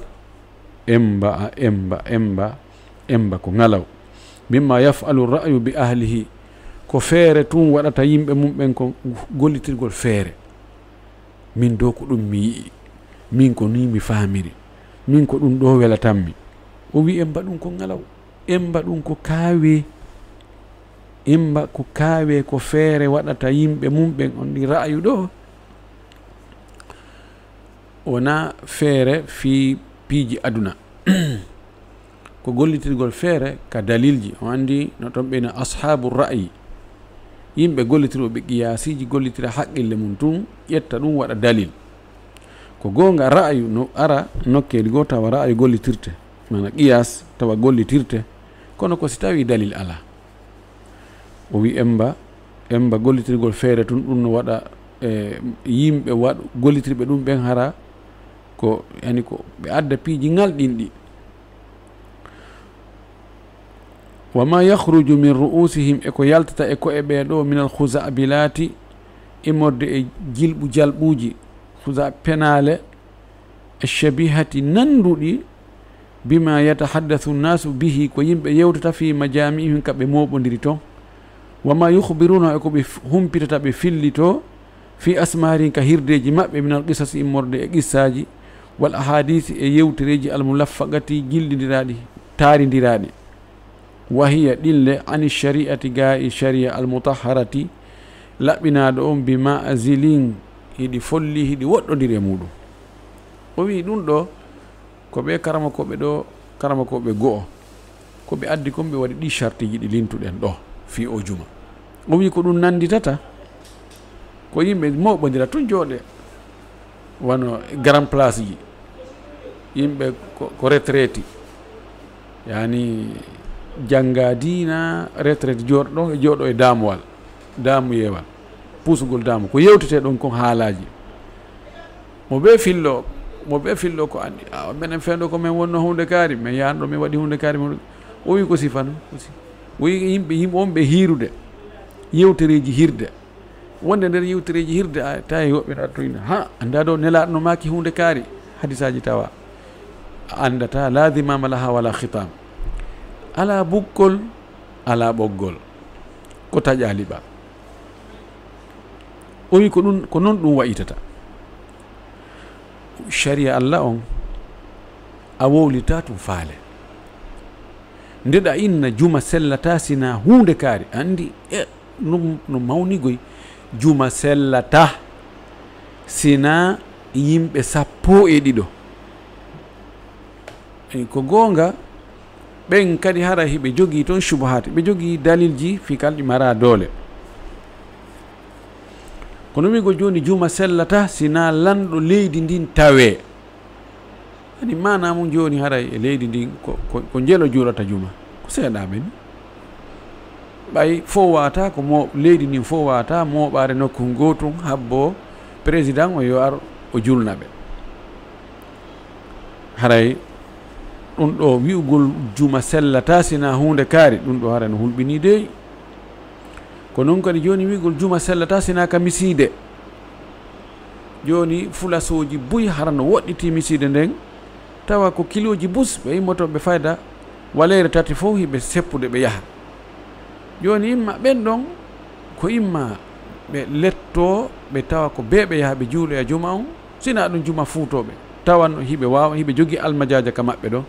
emba ko ngalaw mimma yafalu ra'yu bi ahlihi ko feere tun waɗata yimɓe mum ɓen ko gollitirgol feere min dow ko ɗum mi yi'i min ko ni mi famiri min ko ɗum ɗo welatanmi o wi emba ɗum ko ngalaw emba ɗum ko kaawe emba ko kaawe ko feere waɗata yimɓe mum ɓen on ɗi ra'yu ɗo wona feere fi piiji aduna ko gollitirgol feere ka dalilji o andi no ton ɓeyna ashabu ra'yi yimɓe gollitiroɓe qiyasiji gollitira haqqille mum tun ƴetta ɗum waɗa dalil ko gonga ra'yu no ara nokkeli go tawa ra'yu gollitirte mana qiyas tawa gollitirte kono ko si tawi dalil ala o wi emba gollitirgol feere tun ɗum no waɗa yimɓe gollitirɓe ɗum ɓen hara ko yani ko ɓe adda piiji ngalɗin ɗi wama yahruju min ru'usihim e ko yaltata e ko e ɓeɗo min al khuzabilati immorde e jilɓu jalɓuji khuza penale e shabihati nanduɗi bima yatahaddathu nnasu bihi ko yimɓe yewtata fi majami'ihim kaɓe moɓodiri ton wama yukhbiruna e ko ɓe humpitata ɓe fillito fi asmarin ka hirdeji maɓɓe min al qisasi immorde e qissaji wal ahadisi e yewtereji almulaffaqati jildidiraɗi taarindiraɗi wahiya ɗille ani shari'ati ga e sharia almutahharati laɓɓinaɗo on bi ma'zilin hiɗi folli hiɗi woɗɗodiri e muɗum o wi ɗum ɗo ko ɓe karamakoɓe ɗo karamakoɓe go'o ko ɓe addi kon ɓe waɗi ɗi chartiji ɗi lintuɗen ɗo fi o juma o wi ko ɗum nanditata ko yimɓe mawɓodira tun jooɗe wano grand place ji yimɓe ko retraite yani jangga dina retraite jooɗo ɗon e jooɗo e damuwal damuyewal pusugol damu ko yewtete ɗon kon haalaji mo ɓe fillo ko andi minen fenɗo ko min wonno hunde kaari min yanɗo min waɗi hunde kaari o wi ko sifa noon o wi yimɓe on ɓe hirude yewtereji hirde wonde nder yewtereji hirde a tawi woɓɓe ɗattoyna ha anda ɗo nelaɗo no maki hunde kaari hadisaji tawa a andata la dimama laha wala khitam ala bukkol ala ɓoggol ko taƴali ɓa o wi ko noon ɗum wayitata sharia Allah on a wowlita tum faale ndeɗa inna juma sellata sina hunde kaari andi no mawnigoy juma sellata sina yimɓe 12 ko gonga ɓen kadi hara hiɓe jogii toon subhati ɓe jogii dalilji fi kalɗi mara doole kono wigo joni juma sellata sina lanɗo leydi ndin tawe ani mana mum joni haray e leydi ndin ko jelo juurata juma ko seeɗa men ɓay fo wata ko leydi ndin fo wata moɓare nokku gotum habbo président o yo ar o julna ɓe haray ɗum ɗo wi'ugol juma sellata sina hunde kaari ɗum ɗo hara no hulɓini dey ko noon kadi joni wi'ugol juma sellata sina ka miside joni fulasoji buy hara no woɗɗiti miside nden tawa ko kiloji bus ɓe immotoɓe fayda walere tati fof hiɓe seppude ɓe yaaha joni imma ɓen ɗon ko imma ɓe letto ɓe tawa ko beɓe yaha ɓe juulo e juma on sina ɗum juma fuutoɓe tawanno hiɓe wawa hiɓe jogui almajaja ka maɓɓe ɗo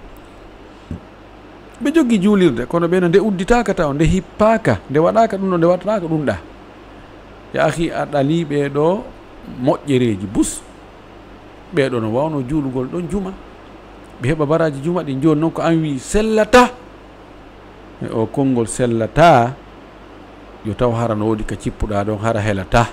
ɓe jogui juulirde kono ɓeno nde udditaka taw nde hippaka nde waɗaka ɗum ɗo nde waɗataka ɗum ɗa ya ahi a ɗali ɓeɗo moƴƴereji bus ɓeɗo no wawno juulugol ɗon juma ɓe heɓa baraji juma ɗi joni noon ko an wi sellata e o konngol sellata yo taw hara no woodi ka cippuɗa ɗon hara helata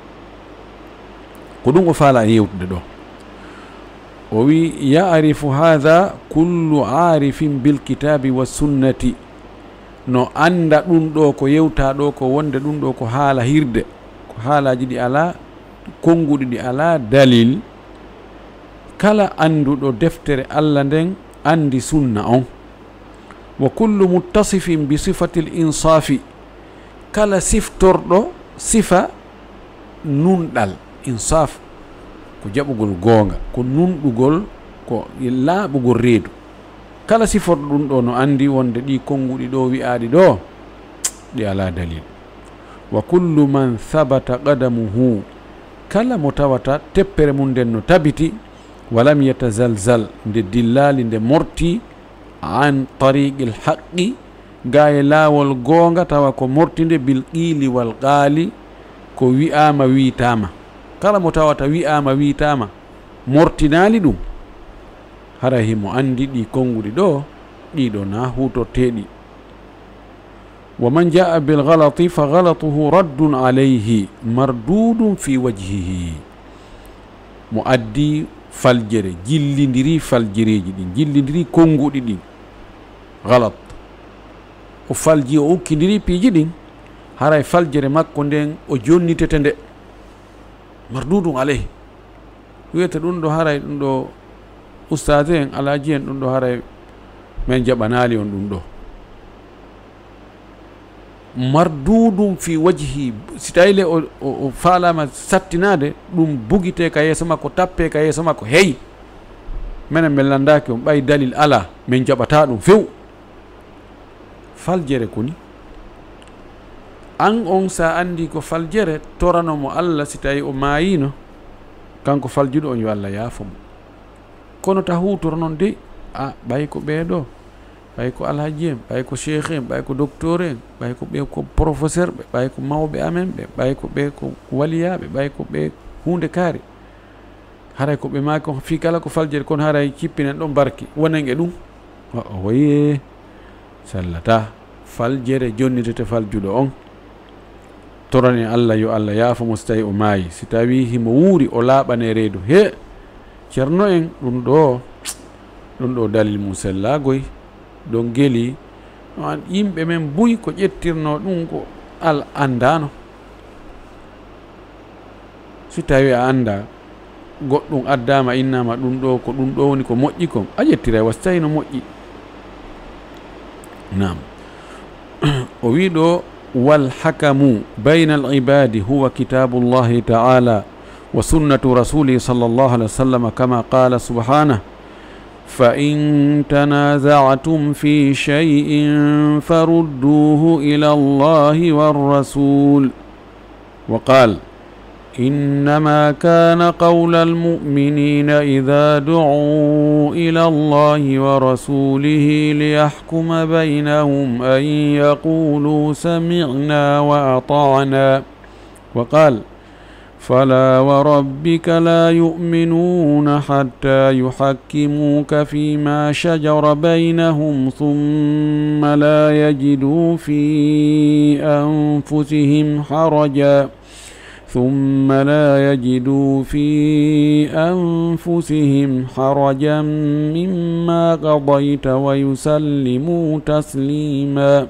ko ɗum o faala e yewtude ɗo o wi ya'rifu hadha kullu arifin bilkitabi wa sunnati no anda ɗum ɗo ko yewta ɗo ko wonde ɗum ɗo ko haala hirde ko haalaji ɗi ala konguɗi ɗi ala dalil kala anduɗo deftere Allah nden andi sunna on wa kullu muttasifin bi sifati l insafi kala siftorɗo sifa nunɗal insaf ko jaɓugol goonga ko nunɗugol ko laaɓugol reedu kala siforɗo ɗum ɗo no andi wonde ɗi konguɗi ɗo wi'aɗi ɗo ɗi ala dalil wa kullu man thabata qadamuhu kala mo tawata teppere mum nden no tabiti walam yatazalzal nde dillali nde morti an tariqil haqqi gaye laawol goonga tawa ko mortinde bil qili wal qaali ko wi'ama wiitama kala mo tawata wi'ama wiitama mortinali ɗum hara himo andi ɗi konguɗi ɗo ɗiɗo na hutorteɗi wa man jaa bil ghalati fa ghalatuhu raddun alayhi mardudun fi wajhihi mo addi faljere jillidiri faljereji ɗin jillidiri konguɗi ɗin galat o falji o ukkidiri piiji ɗin haray faljere makko nden o jonnitete nde mardudun alayhi wiyete ɗum ɗo haray ɗum ɗo ustade en alaji en ɗum ɗo haray min jaɓanali on ɗum ɗo mardudum fi wajhi si tawile o faalama sattinade ɗum bugite ka yeeso makko tappe ka yeeso makko hey minen min landaki on ɓay dalil ala min jaɓata ɗum few faljere koni an on sa andi ko faljere toranomo Allah si tawi o mayino kanko faljuɗo on yo Allah yaafomo kono ta hutoro noon de a ɓay ko ɓeeɗo ɓay ko alhaji en ɓay ko cheikh en ɓay ko docteur en ɓay ko ɓe ko professeur ɓe ɓay ko mawɓe amen ɓe ɓay ko ɓe ko waliyaɓe ɓay ko ɓe hunde kaari haray ko ɓe maki fi kala ko faljere kono haray cippinen ɗon barki wonen e ɗum o woye sallata faljere jonnitete faljuɗo on torani Allah yo Allah yaafomo so tawi o maayi si tawi himo wuuri o laaɓane reedu he ceerno en ɗum ɗo dalil mum sellagoy ɗon geeli an yimɓe men buy ko ƴettirno ɗum ko al andano si tawi a anda goɗɗum addama innama ɗum ɗo ko ɗum ɗo woni ko moƴƴi kon a ƴettira wasi tawi no moƴƴi nam o wi ɗo wal hakamu bayna al ibadi huwa kitabu llahi taala wa sunnatu rasulihi sallallahu alaihi wa sallam kama qala subhanahu فإن تنازعتم في شيء فردوه إلى الله والرسول وقال إنما كان قول المؤمنين إذا دعوا إلى الله ورسوله ليحكم بينهم أن يقولوا سمعنا وأطعنا وقال فلا وربك لا يؤمنون حتى يحكموك فيما شجر بينهم ثم لا يجدوا في أنفسهم حرجا مما قضيت ويسلموا تسليما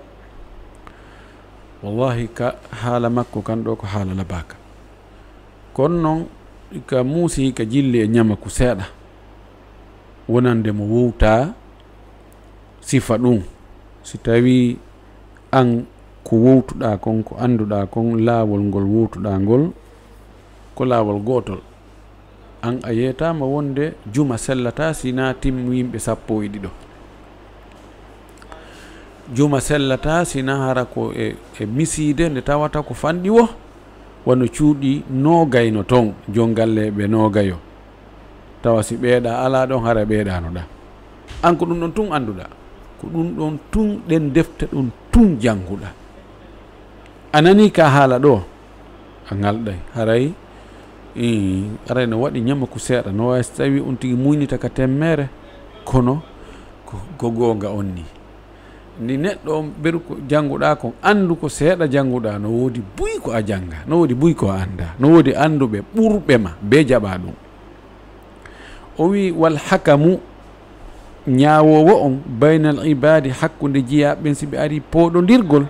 والله كحال مكو كان دوك حال لباك kono noon ka muusi ka jilli e ñama ko seeɗa wonande mo wowta sifa ɗum si tawi an ko wowtuɗa kon ko annduɗa kon laawol ngol wowtuɗa ngol ko laawol gootol an a yeytama wonde juma sellata sina timmu yimɓe sappo e ɗiɗo juma sellata sina hara ko e miside nde tawata ko fanɗi wo wano cuuɗi nogayno ton jongalle ɓe nogayo tawa si ɓeeɗa ala ɗon hara ɓeeɗanoɗa an ko ɗum ɗon tun annduɗa ko ɗum ɗon tun ɗen defte ɗum tun jannguɗa a nani ka haala ɗo a ngalɗay haray aray no waɗi ñamma ko seeɗa no wawi so tawi on tigi muynita ka temmere kono ko goonga on ni ndi neɗɗo on ɓeru ko jannguɗa kon anndu ko seeɗa jannguɗa no woodi buy ko a jannga no woodi buy ko a annda no woodi annduɓe ɓurɓe ma be jaɓa ɗum o wi wal hakamu ñaawowo on baynal ibadi hakkunde jiyaɓeɓen si ɓe ari pooɗodirgol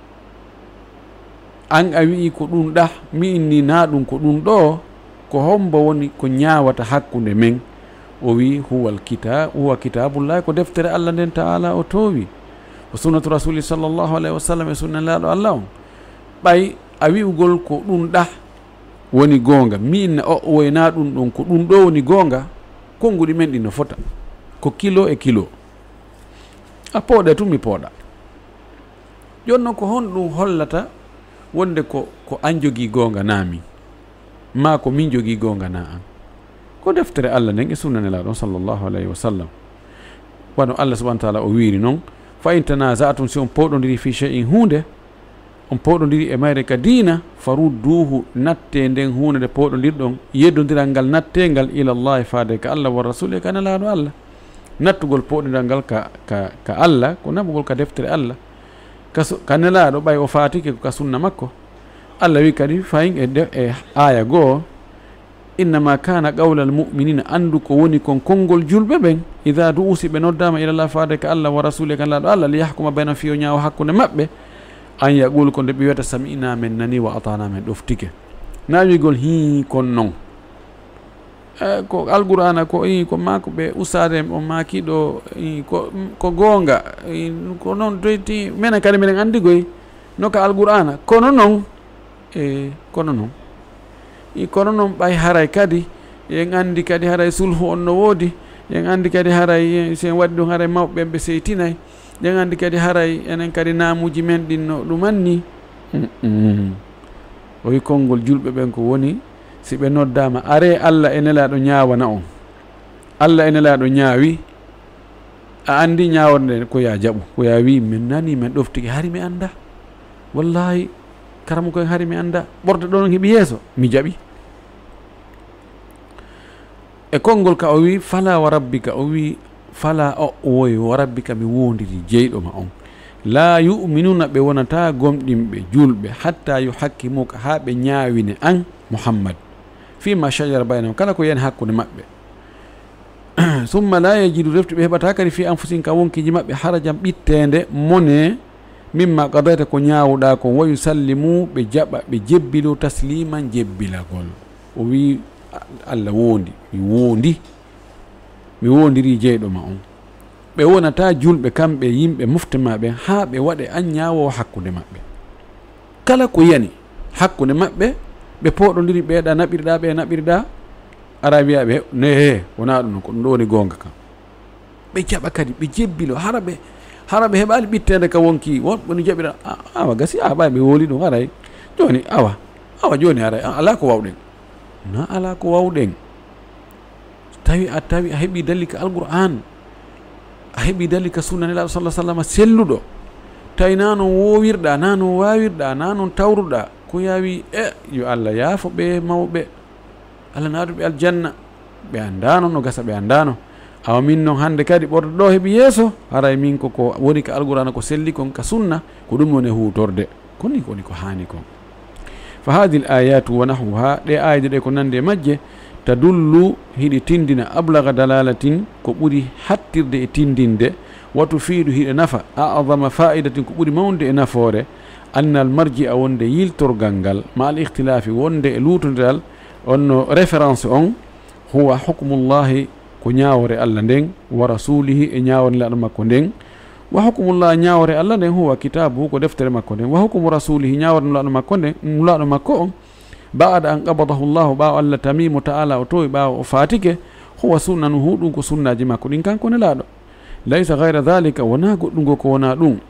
an a wi'i ko ɗum ɗa mi inni na ɗum ko ɗum ɗo ko hombo woni ko ñaawata hakkunde men o wi huwa kitabullahi ko deftere allah nden taala o toowi o sunnatu rasuli sallllahu alayhi wa sallam e sunna laaɗo allah on ɓay a wi'ugol ko ɗum ɗa woni goonga mi inna o woyna ɗum ɗon ko ɗum ɗo woni goonga konnguɗi men ɗi no fota ko kilo e kilo a pooɗe tun mi pooɗa jonnon ko hon ɗum hollata wonde ko an jogii goonga naami ma ko min jogii goonga na an ko deftere allah nden e sunnanelaaɗon sallllahu alayhi wa sallam wano allah subahana taala o wiiri noon fa in tanazatum si on pooɗodiri fi cheyin hunde on pooɗodiri e mayre ka diina farudduhu natte nden hunde nde pooɗodirɗon yeddodiral ngal nattengal ilallahi faade ka allah wa rasul e ka nelaaɗo allah nattugol pooɗodiral ngal ka allah ko naɓugol ka deftere allah ka nelaaɗo ɓay o faatike ko ka sunna makko allah wi kadi fayin e aya goo innama kana qawla almuminina andu ko woni kon konngol julɓe ɓen ida du'usi ɓe noddama ilallah faade ka allah wa rasuli kan laaɗo allah li yahkuma bayna fiyo ñaawo hakkunde maɓɓe an yaqul ko nde ɓe wiyata samina men nani wa atana men ɗoftike nawigol kon noon ko alqur'ana ko ko mako ɓe ustade o makiɗo ko goonga ko noon toyti minen kadi minen andigoy no ka alqur'ana kono noon kono noon ɓay haray kadi yen andi kadi haray sulhu on no woodi yen andi kadi haray sen waɗi ɗum haray mawɓe ɓe seytinay yen andi kadi haray enen kadi naamuji men ɗin no ɗumanni o wi konngol julɓe ɓen ko woni si ɓe noddama are allah e nelaɗo ñawana on allah e nelaɗo ñaawi a andi ñaworde ko ya jaɓu ko ya wi min nani min ɗoftiki hari mi anda wallahi karamo koyen hari mi anda ɓorde ɗo non heeɓi yeeso mi jaɓi e konngol ka o wi fala wa rabbika o wi fala o woyi wa rabbika mi wondiri jeyɗoma on la yuminuna ɓe wonata gomɗinɓe julɓe hatta yuhakkimuka ha ɓe ñaawine an muhammad fima shajara baynahum kala ko yani hakkude maɓɓe summa la yajidu reftu ɓe heɓata kadi fi anfusin ka wonkiji maɓɓe harajan ɓittende mone mimma qadayta ko ñaawuɗa ko wa yusallimu ɓe jaɓa ɓe jebbilu tasliman jebbilagol o wi allah wondi mi wondiri jeyɗoma on ɓe wonata julɓe kamɓe yimɓe muftema ɓe ha ɓe waɗe an ñaawowo hakkude maɓɓe kala ko yani hakkude maɓɓe ɓe pooɗodiri ɓeeɗa naɓirɗa ɓe naɓirɗa ara wiyaɓe ne wona ɗum ko ɗum ɗo woni goonga kam ɓe jaɓa kadi ɓe jebbilo hara ɓe heɓali ɓittede ka wonki wonɓeni jaɓira awa gasi ɓay ɓe woli ɗum aray joni awa joni aray ala ko wawɗen na ala ko wawɗen tawi a heeɓi dalika alqur'an a heeɓi dalika sunna nelaɗo sallah sallam selluɗo tawi na noon wowirɗa na noon wawirɗa na noon tawruɗa ko yawi yo allah yaafo ɓe mawɓe allah naatuɓe aljanna ɓe andano no gasa ɓe andano awa min noon hande kadi ɓorde ɗo heeɓi yeeso haray min ko woni ka alqur'ana ko selli kon ka sunna ko ɗum woni hutorde koni ko hani kon fa hadi l ayatu wa nahwuha ɗe ayde ɗe ko nande majje tadullu hiɗi tindina ablaga dalalatin ko ɓuri hattirde e tindinde watu fiiɗu hiɗe nafa a'dama fa'idatin ko ɓuri mawde e nafoore anna al marji a wonde yiltorgal ngal ma al ihtilafi wonde e luutodiral onno référence on huwa hukmullahi ko ñaawore allah nden wa rasulihi e ñaawore laɗo makko nden wa hukmullah ñaawore allah nden huwa kitabu ko deftere makko nden wa hukmu rasulihi ñaawore nulaɗo makko nden nulaɗo makko on baada an qabadahu llahu ɓaawo allah tamimo taala o towi ɓaawo o faatike huwa sunnanu hu ɗum ko sunnaji makko ɗin kanko nelaɗo laysa gayra dhalika wona goɗɗungo ko wona ɗum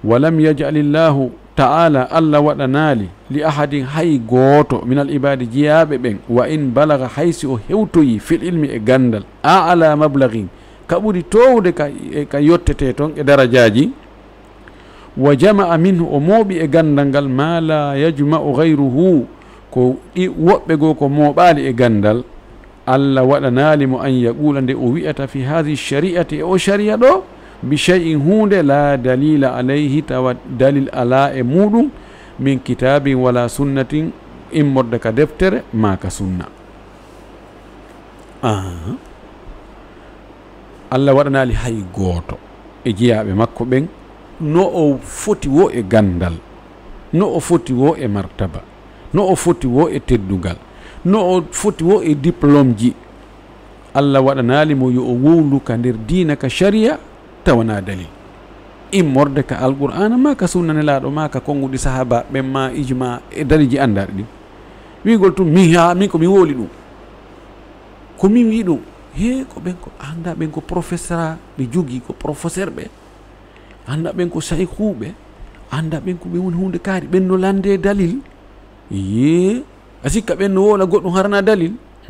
walam yajalillahu ta'ala allah waɗanali li ahadin hay gooto min al ibadi jiyaɓe ɓen wa in balaga haysi o hewtoyi fil ilmi e gandal a ala mablagin ka ɓuri towde ka yettete toon e darajaji wa jama'a minhu o mooɓi e gandal ngal ma la yajma'u gayruhu ko woɓɓe goo ko mooɓali e gandal allah waɗanalimo an yaqula nde o wi'ata fi hadihi shari'ati e o sharia ɗo bi shay'in hunde la dalila alayhi tawa dalil ala e muɗum min kitabin wala sunnatin immorde ka deftere ma ka sunna. Allah waɗanali hay gooto e jiyaɓe makko ɓen no o foti wo e gandal, no o foti wo e martaba, no o foti wo e teddugal, no o foti wo e diplôme ji. Allah waɗanalimo yo o wowlu ka nder diina ka sharia tawana dalil immorde ka alqur'ana ma ka sunna nelaɗo ma ka konguɗi sahaba ɓen ma ijma e daliji andaɗe ɗin wigol tum min ko mi woli ɗum ko min wi ɗum he ko ɓen ko anda ɓen ko professeur ɓe jogui ko professeur ɓe anda ɓen ko sayhuɓe anda ɓen ko ɓe woni hunde kaari ɓen no lande dalil ye a sikka ɓen no wola goɗɗum harana dalil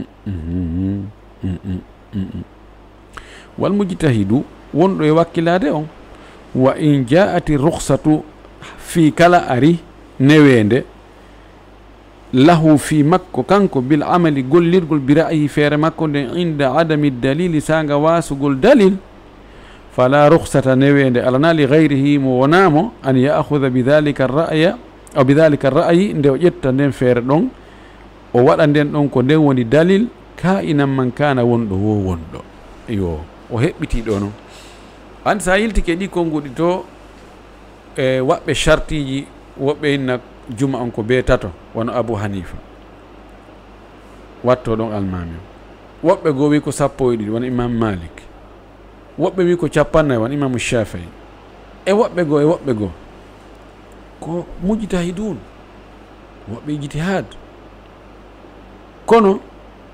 wal mujtahidu wonɗo e wakkilade on wa in jaati rukhsatu fi kala ari newende lahu fi makko kanko bil amali gollirgol bi ra'yi feere makko nden inda adami dalili sanga wasugol dalil fala rukhsata newende alana li ghayrihi mo wonamo an ya'khudha bidhalika ar-ra'ya aw bidhalika ar-ra'yi nde o ƴetta nden feere ɗon o waɗa nden ɗon ko nden woni dalil ka inan man kana wonɗo wo wonɗo yo o heɓɓiti ɗo noon an sa yiltike ɗi konguɗi to e waɓɓe chartiji woɓɓe inna juma on ko be tato wono Abu Hanifa watto ɗon almami woɓɓe goo wi ko 12 wona Imam Malik woɓɓe wi ko 50 wona Imam Shafi'i e woɓɓe goo ko mujtahidun woɓɓe ijtihad kono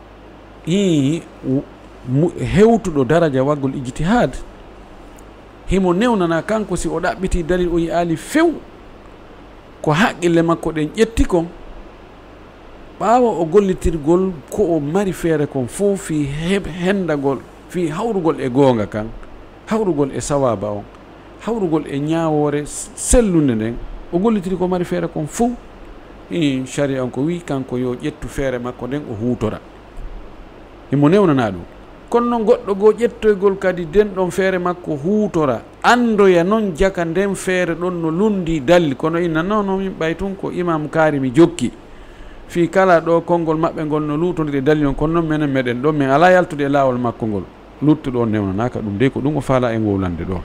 hewtuɗo daraja waggol ijtihad himo newnana kanko si o ɗaɓɓiti dalil o yi'ali few ko haqqille makko ɗen ƴetti kon ɓaawa o gollitirgol ko o mari feere kon fof fi hendagol fi hawrugol e goonga kan hawrugol e sawaba on hawrugol e ñaawore sellunde nden o gollitiri ko mari feere kon fof sharia on ko wi kanko yo ƴettu feere makko nden o huutora himo newnana ɗum kono noon goɗɗo goo ƴettoygol kadi den ɗon feere makko huutora andoya noon jaka nden feere ɗon no lundi dalil kono inna nono min ɓay tun ko imam karimi jokki fi kala ɗo konngol maɓɓe ngol no luutodiri dalil on kono noon minen meɗen ɗo min ala yaltude e laawol makko ngol luttuɗo on newnanaka ɗum de ko ɗum o faala e ngowlande ɗo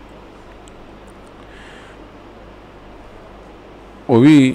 o wi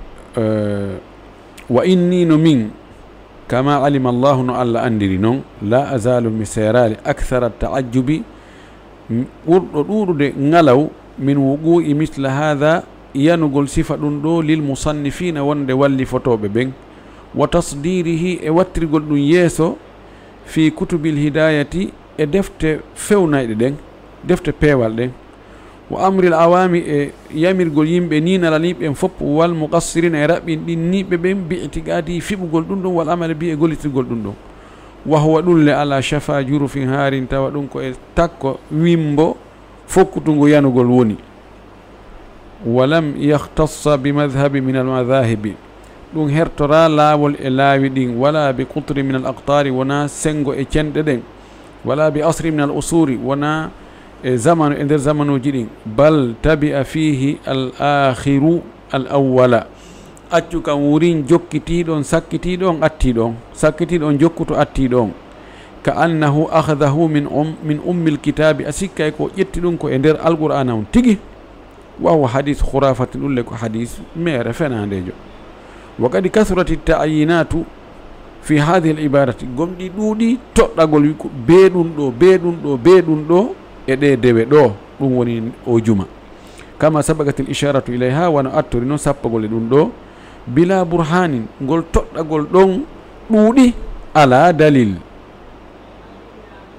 wa inni no min kama alima allahu no allah andiri noon la azalu mi serali akthara taajjubi ɓurɗo ɗuɗude ngalaw min wuqu'i misla hada yanugol sifa ɗum ɗo lil musannifina wonde walli fotoɓe ɓen wa tasdirihi e wattirgol ɗum yeeso fi kutubil hidayati e defte fewnayɗe ɗen defte peewal ɗen wa amril awami e yamirgol yimɓe ninalaniɓen fopp wal muqassirina e raɓɓin ɗin niɓe ɓen bi itigadi fiɓugol ɗum ɗon wal amala bi e gollitirgol ɗum ɗon wa huwa ɗum le ala shafa jurufin haarin tawa ɗum ko e takko wimbo fokkutungo yanugol woni walam yahtassa bi madhabi min al madahibi ɗum hertora laawol e laawi ɗin wala bi qutri min al aqtari wona sengo e cenɗe ɗen wala bi asri min al usuri wona e zamanu e nder zamanuji ɗin bal tabi'a fihi al akhiru al awwala accu kam wurin jokkitiɗon sakkitiɗon attiɗon sakkitiɗon jokkuto attiɗon ka annahu akhadahu min ummil kitabi a sikkay ko ƴetti ɗum ko e nder alqur'ana on tigi wawa hadis khurafatin ɗulle ko hadis mere fenandejo wa kadi kathrati ta'yinatu fi hadhihi al ibadati gomɗi ɗuuɗi toɗɗagol wi ko be ɗum ɗo e ɗe dewe ɗo ɗum woni o juma kama sabagatil isharatu ilayha wano attori noon sappagol e ɗum ɗo bila burhanin ngol toɗɗagol ɗon ɗuuɗi ala dalil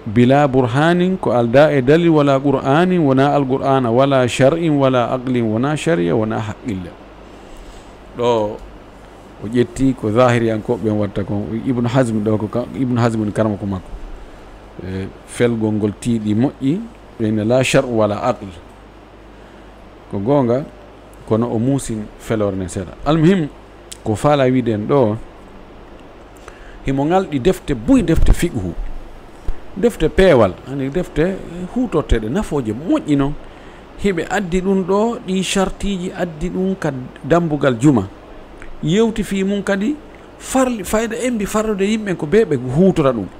bila burhanin ko alda e dalil wala qur'anin wona alqur'ana wala shar'in wala aqlin wona sharia wona haqqilla ɗo o ƴetti ko zahiri an ko ɓen watta ko ibnu hasme ɗo ko ibnu hasme karama ko makko felgol ngol tiiɗi moƴƴi ɓeyne la char wala aql ko gonga kono o muusin felorne seeɗa almuhim ko faala wiide en ɗo himo ngalɗi defte buy defte fiqhu defte peewal ani defte hutorteɗe nafooje moƴƴi noon hiɓe addi ɗum ɗo ɗi chartiji addi ɗum ka dambugal juma yewti fi mum kadi farli fayda embi farlude yimɓe ko ɓe hutora ɗum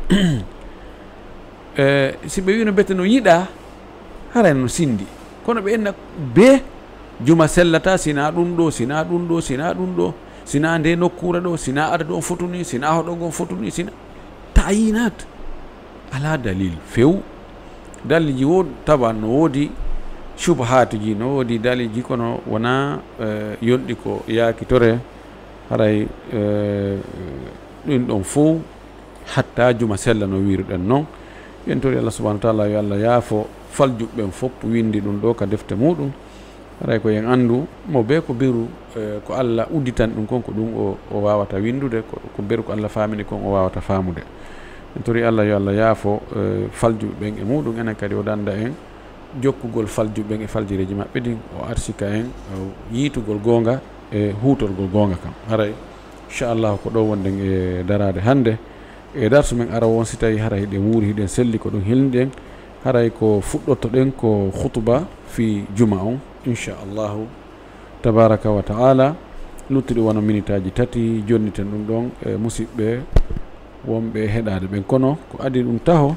si ɓe wino bete no yiɗa haray no sindi kono ɓe enna be juma sellata sina ɗum ɗo sina ɗum ɗo sina ɗum ɗo sina nde nokkure ɗo sina adadu on fotuni sina hoɗogon fotuni sina tayinat ala dalil few daliji wo taban no woodi subhatuji no woodi daliji kono wona yonɗi ko yakitore haray ɗin ɗon fof hatta juma sella no wiruɗen noon yen tori Allah subhanahu wa ta'ala yo Allah yaafo faljuɓɓen fof windi ɗum ɗo ka defte muɗum haray ko yen andu mo be ko beru ko Allah udditan ɗum kon ko ɗum o wawata windude ko beru ko Allah famini kon o wawata famude en tori Allah yo Allah yaafo faljuɓe ɓen e muɗum enen kadi o danda en jokkugol faljuɓe ɓen e faljireji maɓɓe ɗin o arsika en yiitugol gonga e hutorgol gonga kam haray inchallahu ko ɗo wonɗen e darade hande e darsu men ara won si tawi hara hiɗen wuuri hiɗen selli ko ɗum hilniɗen haray ko fuɗɗotto ɗen ko khutba fi juma on inchallahu tabaraka wa taala luttuɗi wona minitaji tati jonniten ɗum ɗon e musidɓe wonɓe heɗade ɓen kono ko adi ɗum taho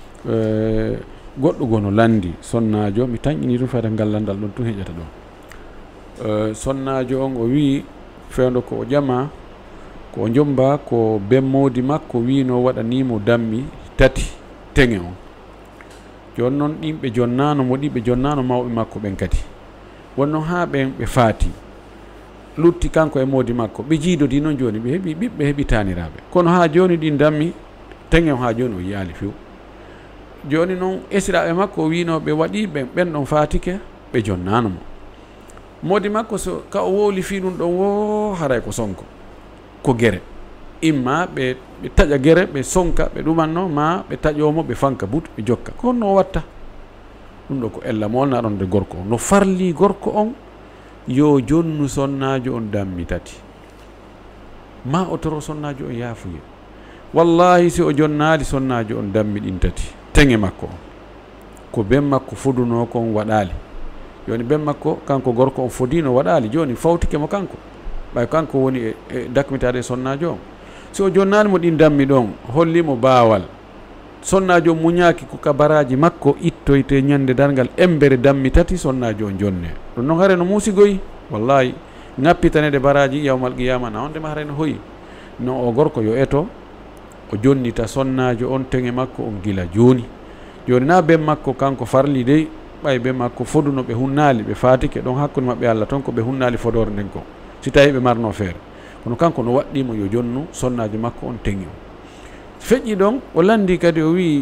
goɗɗo gono landi sonnajo mi tañƴini ɗum fayta gallandal ɗon tun heƴata ɗon sonnajo on o wi fewdo ko o ƴama ko jomba ko bemmodi makko wino waɗanimo dammi tati teŋe on joni noon ɗimɓe jonnano mo ɗiɓe jonnano mawɓe makko ɓen kadi wonnon ha ɓen ɓe faati lutti kanko e modi makko ɓe jiidodi noon joni ɓe heeɓi ɓiɓɓe heeɓi taniraɓe kono ha joni ɗin dammi teŋe on ha joni o yaali few joni noon esiraɓe makko wino ɓe waɗi ɓen ɗon faatike ɓe jonnano mo modi makko so ka o wowli fi ɗum ɗon wo haray ko sonko ko gere imma ɓe taƴa gere ɓe sonka ɓe ɗumanno ma ɓe taƴomo ɓe fanka but ɓe jokka ko honno o watta ɗum ɗo ko ella molna ɗon de gorko on no farli gorko on yo jonnu sonnajo on dammi tati ma o toro sonnajo on yaafuye wallahi si o jonnali sonnajo on dammi ɗin tati teŋe makko on ko ben makko foduno kon waɗali joni ben makko kanko gorko on fodino waɗali joni fawtike mo kanko ɓay kanko woni e dakmitade sonnajo on si o jonnali mo ɗin dammi ɗon hollimo baawal sonnajo on muñaki ko kabaraji makko ittoyte ñande dargal embere dammi tati sonnajo on jonne ɗum noon hare no muusigoyi wallahi ŋappitanede baraji yawmal qiyama na ondema hare no hoyi no o gorko yo eto o jonnita sonnajo on teŋe makko on gila joni joni na ben makko kanko farli dey ɓay ben makko foduno ɓe hunnali ɓe fatike ɗon hakkude mabɓe Allah ton ko ɓe hunnali fodore nden ko si tawi ɓe marno feere kono kanko no waɗɗimo yo jonnu sonnajo makko on teŋi o feƴƴi ɗon o landi kadi o wi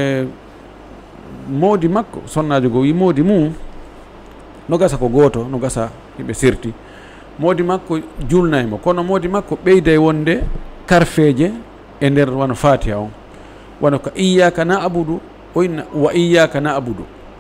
moodi makko sonnajo go wi moodi mum no gasa ko goto no gasa hiɓe sirti moodi makko julnaymo kono moodi makko ɓeyday wonde karfeje e nder wano fatiha on wano ko iyyaka na'budu wa iyyaka na'budu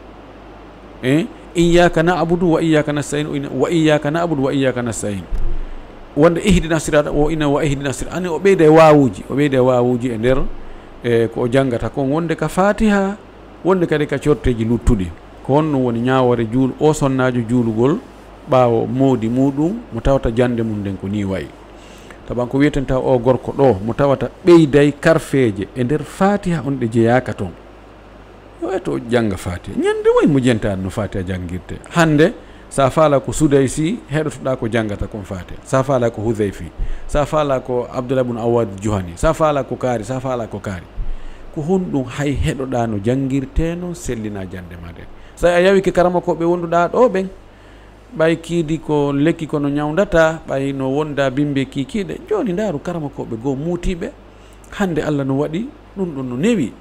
iyyaka na'budu wa iyyaka nasta'in wa iyyaka na'budu wa iyyaka nasta'in wonde ihdina sirata o ina wa ihdina sirata ani o ɓeyda wawuji e nder ko o jangata kon wonde ka fatiha wonde kadi ka corteji luttuɗi ko honno woni ñawore juul o sonnajo juulugol ɓaawo moodi muɗum mo tawata jande mum nden ko ni wayi taban ko wiyeten taw o gorko ɗo mo tawata ɓeyday karfeje e nder fatiha on ɗe jeyaka toon yo eto janga fatiha ñande way mo jentade no fatiha jangirte hande sa faala ko Sudaysi heɗotoɗa ko jangata kon fatiha sa faala ko Hudayfi sa faala ko Abdullah ibn Awad Juhani sa faala ko kaari sa faala ko kaari ko honɗum hay heɗoɗa no jangirteno sellina jande ma nden sa a yawi ke karama koɓe wonduɗa ɗo ɓen ɓay kiidi ko lekki kono ñawdata ɓay no wonda bimbe kikiɗe joni ndaru karama koɓe goo muutiɓe hande Allah no waɗi ɗum ɗon no newi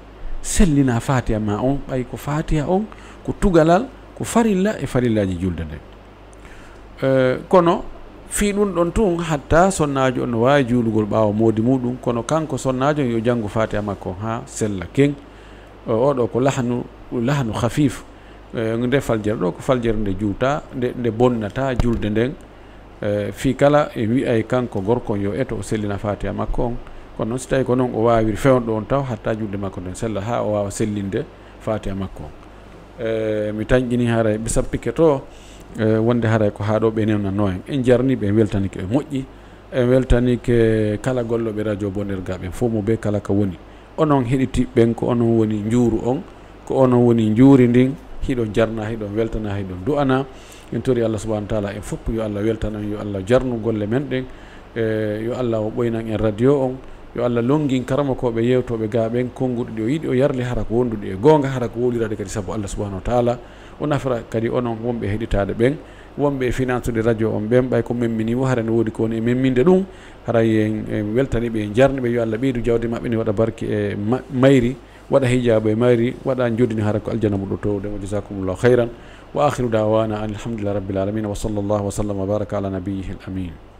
sellina fatiha ma on ɓay ko fatiha on ko tugalal ko farilla e farillaji julde nde kono fi ɗum ɗon tun hatta sonnajo on no wawi juulugol ɓawa moodi muɗum kono kanko sonnajo yo janggo fatiha makko ha sella ken oɗo ko lahnu khafif nde faljere ɗo ko faljere nde juuta nde bonnata julde nden fi kala e wi'ay kanko gorko yo eto o sellina fatiha makko on kono noon so tawi ko noon o wawiri fewndo on taw hatta julde makko nden sella ha o wawa sellinde fatiha makko on mi tañƴini haray ɓe sappike to wonde haray ko haɗo ɓe newnanno en jarniɓe en weltanike ɓe moƴƴi en weltanike kala golloɓe radio Bonirga ɓen fof mo be kala ka woni onon heɗitiɓɓen ko onon woni juuru on ko onon woni juuri ndin hiɗon jarna hiɗon weltana hiɗon du'ana en tori Allah subhanahu wa ta'ala en fof yo Allah weltana yo Allah jarnu golle men ɗen yo Allah o ɓoynan en radio on yo Allah longin karama koɓe yewtoɓe ga ɓen konguɗo ɗi o yiiɗi o yarli hara ko wonduɗi e gonga hara ko wolirade kadi saabu Allah subhanahu wa ta'ala o nafra kadi onon wonɓe heɗitade ɓen wonɓe finance de radio on ɓen ɓay ko memminimo hara ne woodi ko woni e memminde ɗum haray en weltaniɓe en jarniɓe yo Allah ɓeydu jawdi mabɓe ne waɗa barke e mayri waɗa hijaba e mayri waɗa joddini hara ko aljana muɗo towde wa jazakumullahu khairan wa akhiru da'wana alhamdulillahi rabbil alamin wa sallallahu wa sallam wa baraka ala nabiyyihi al amin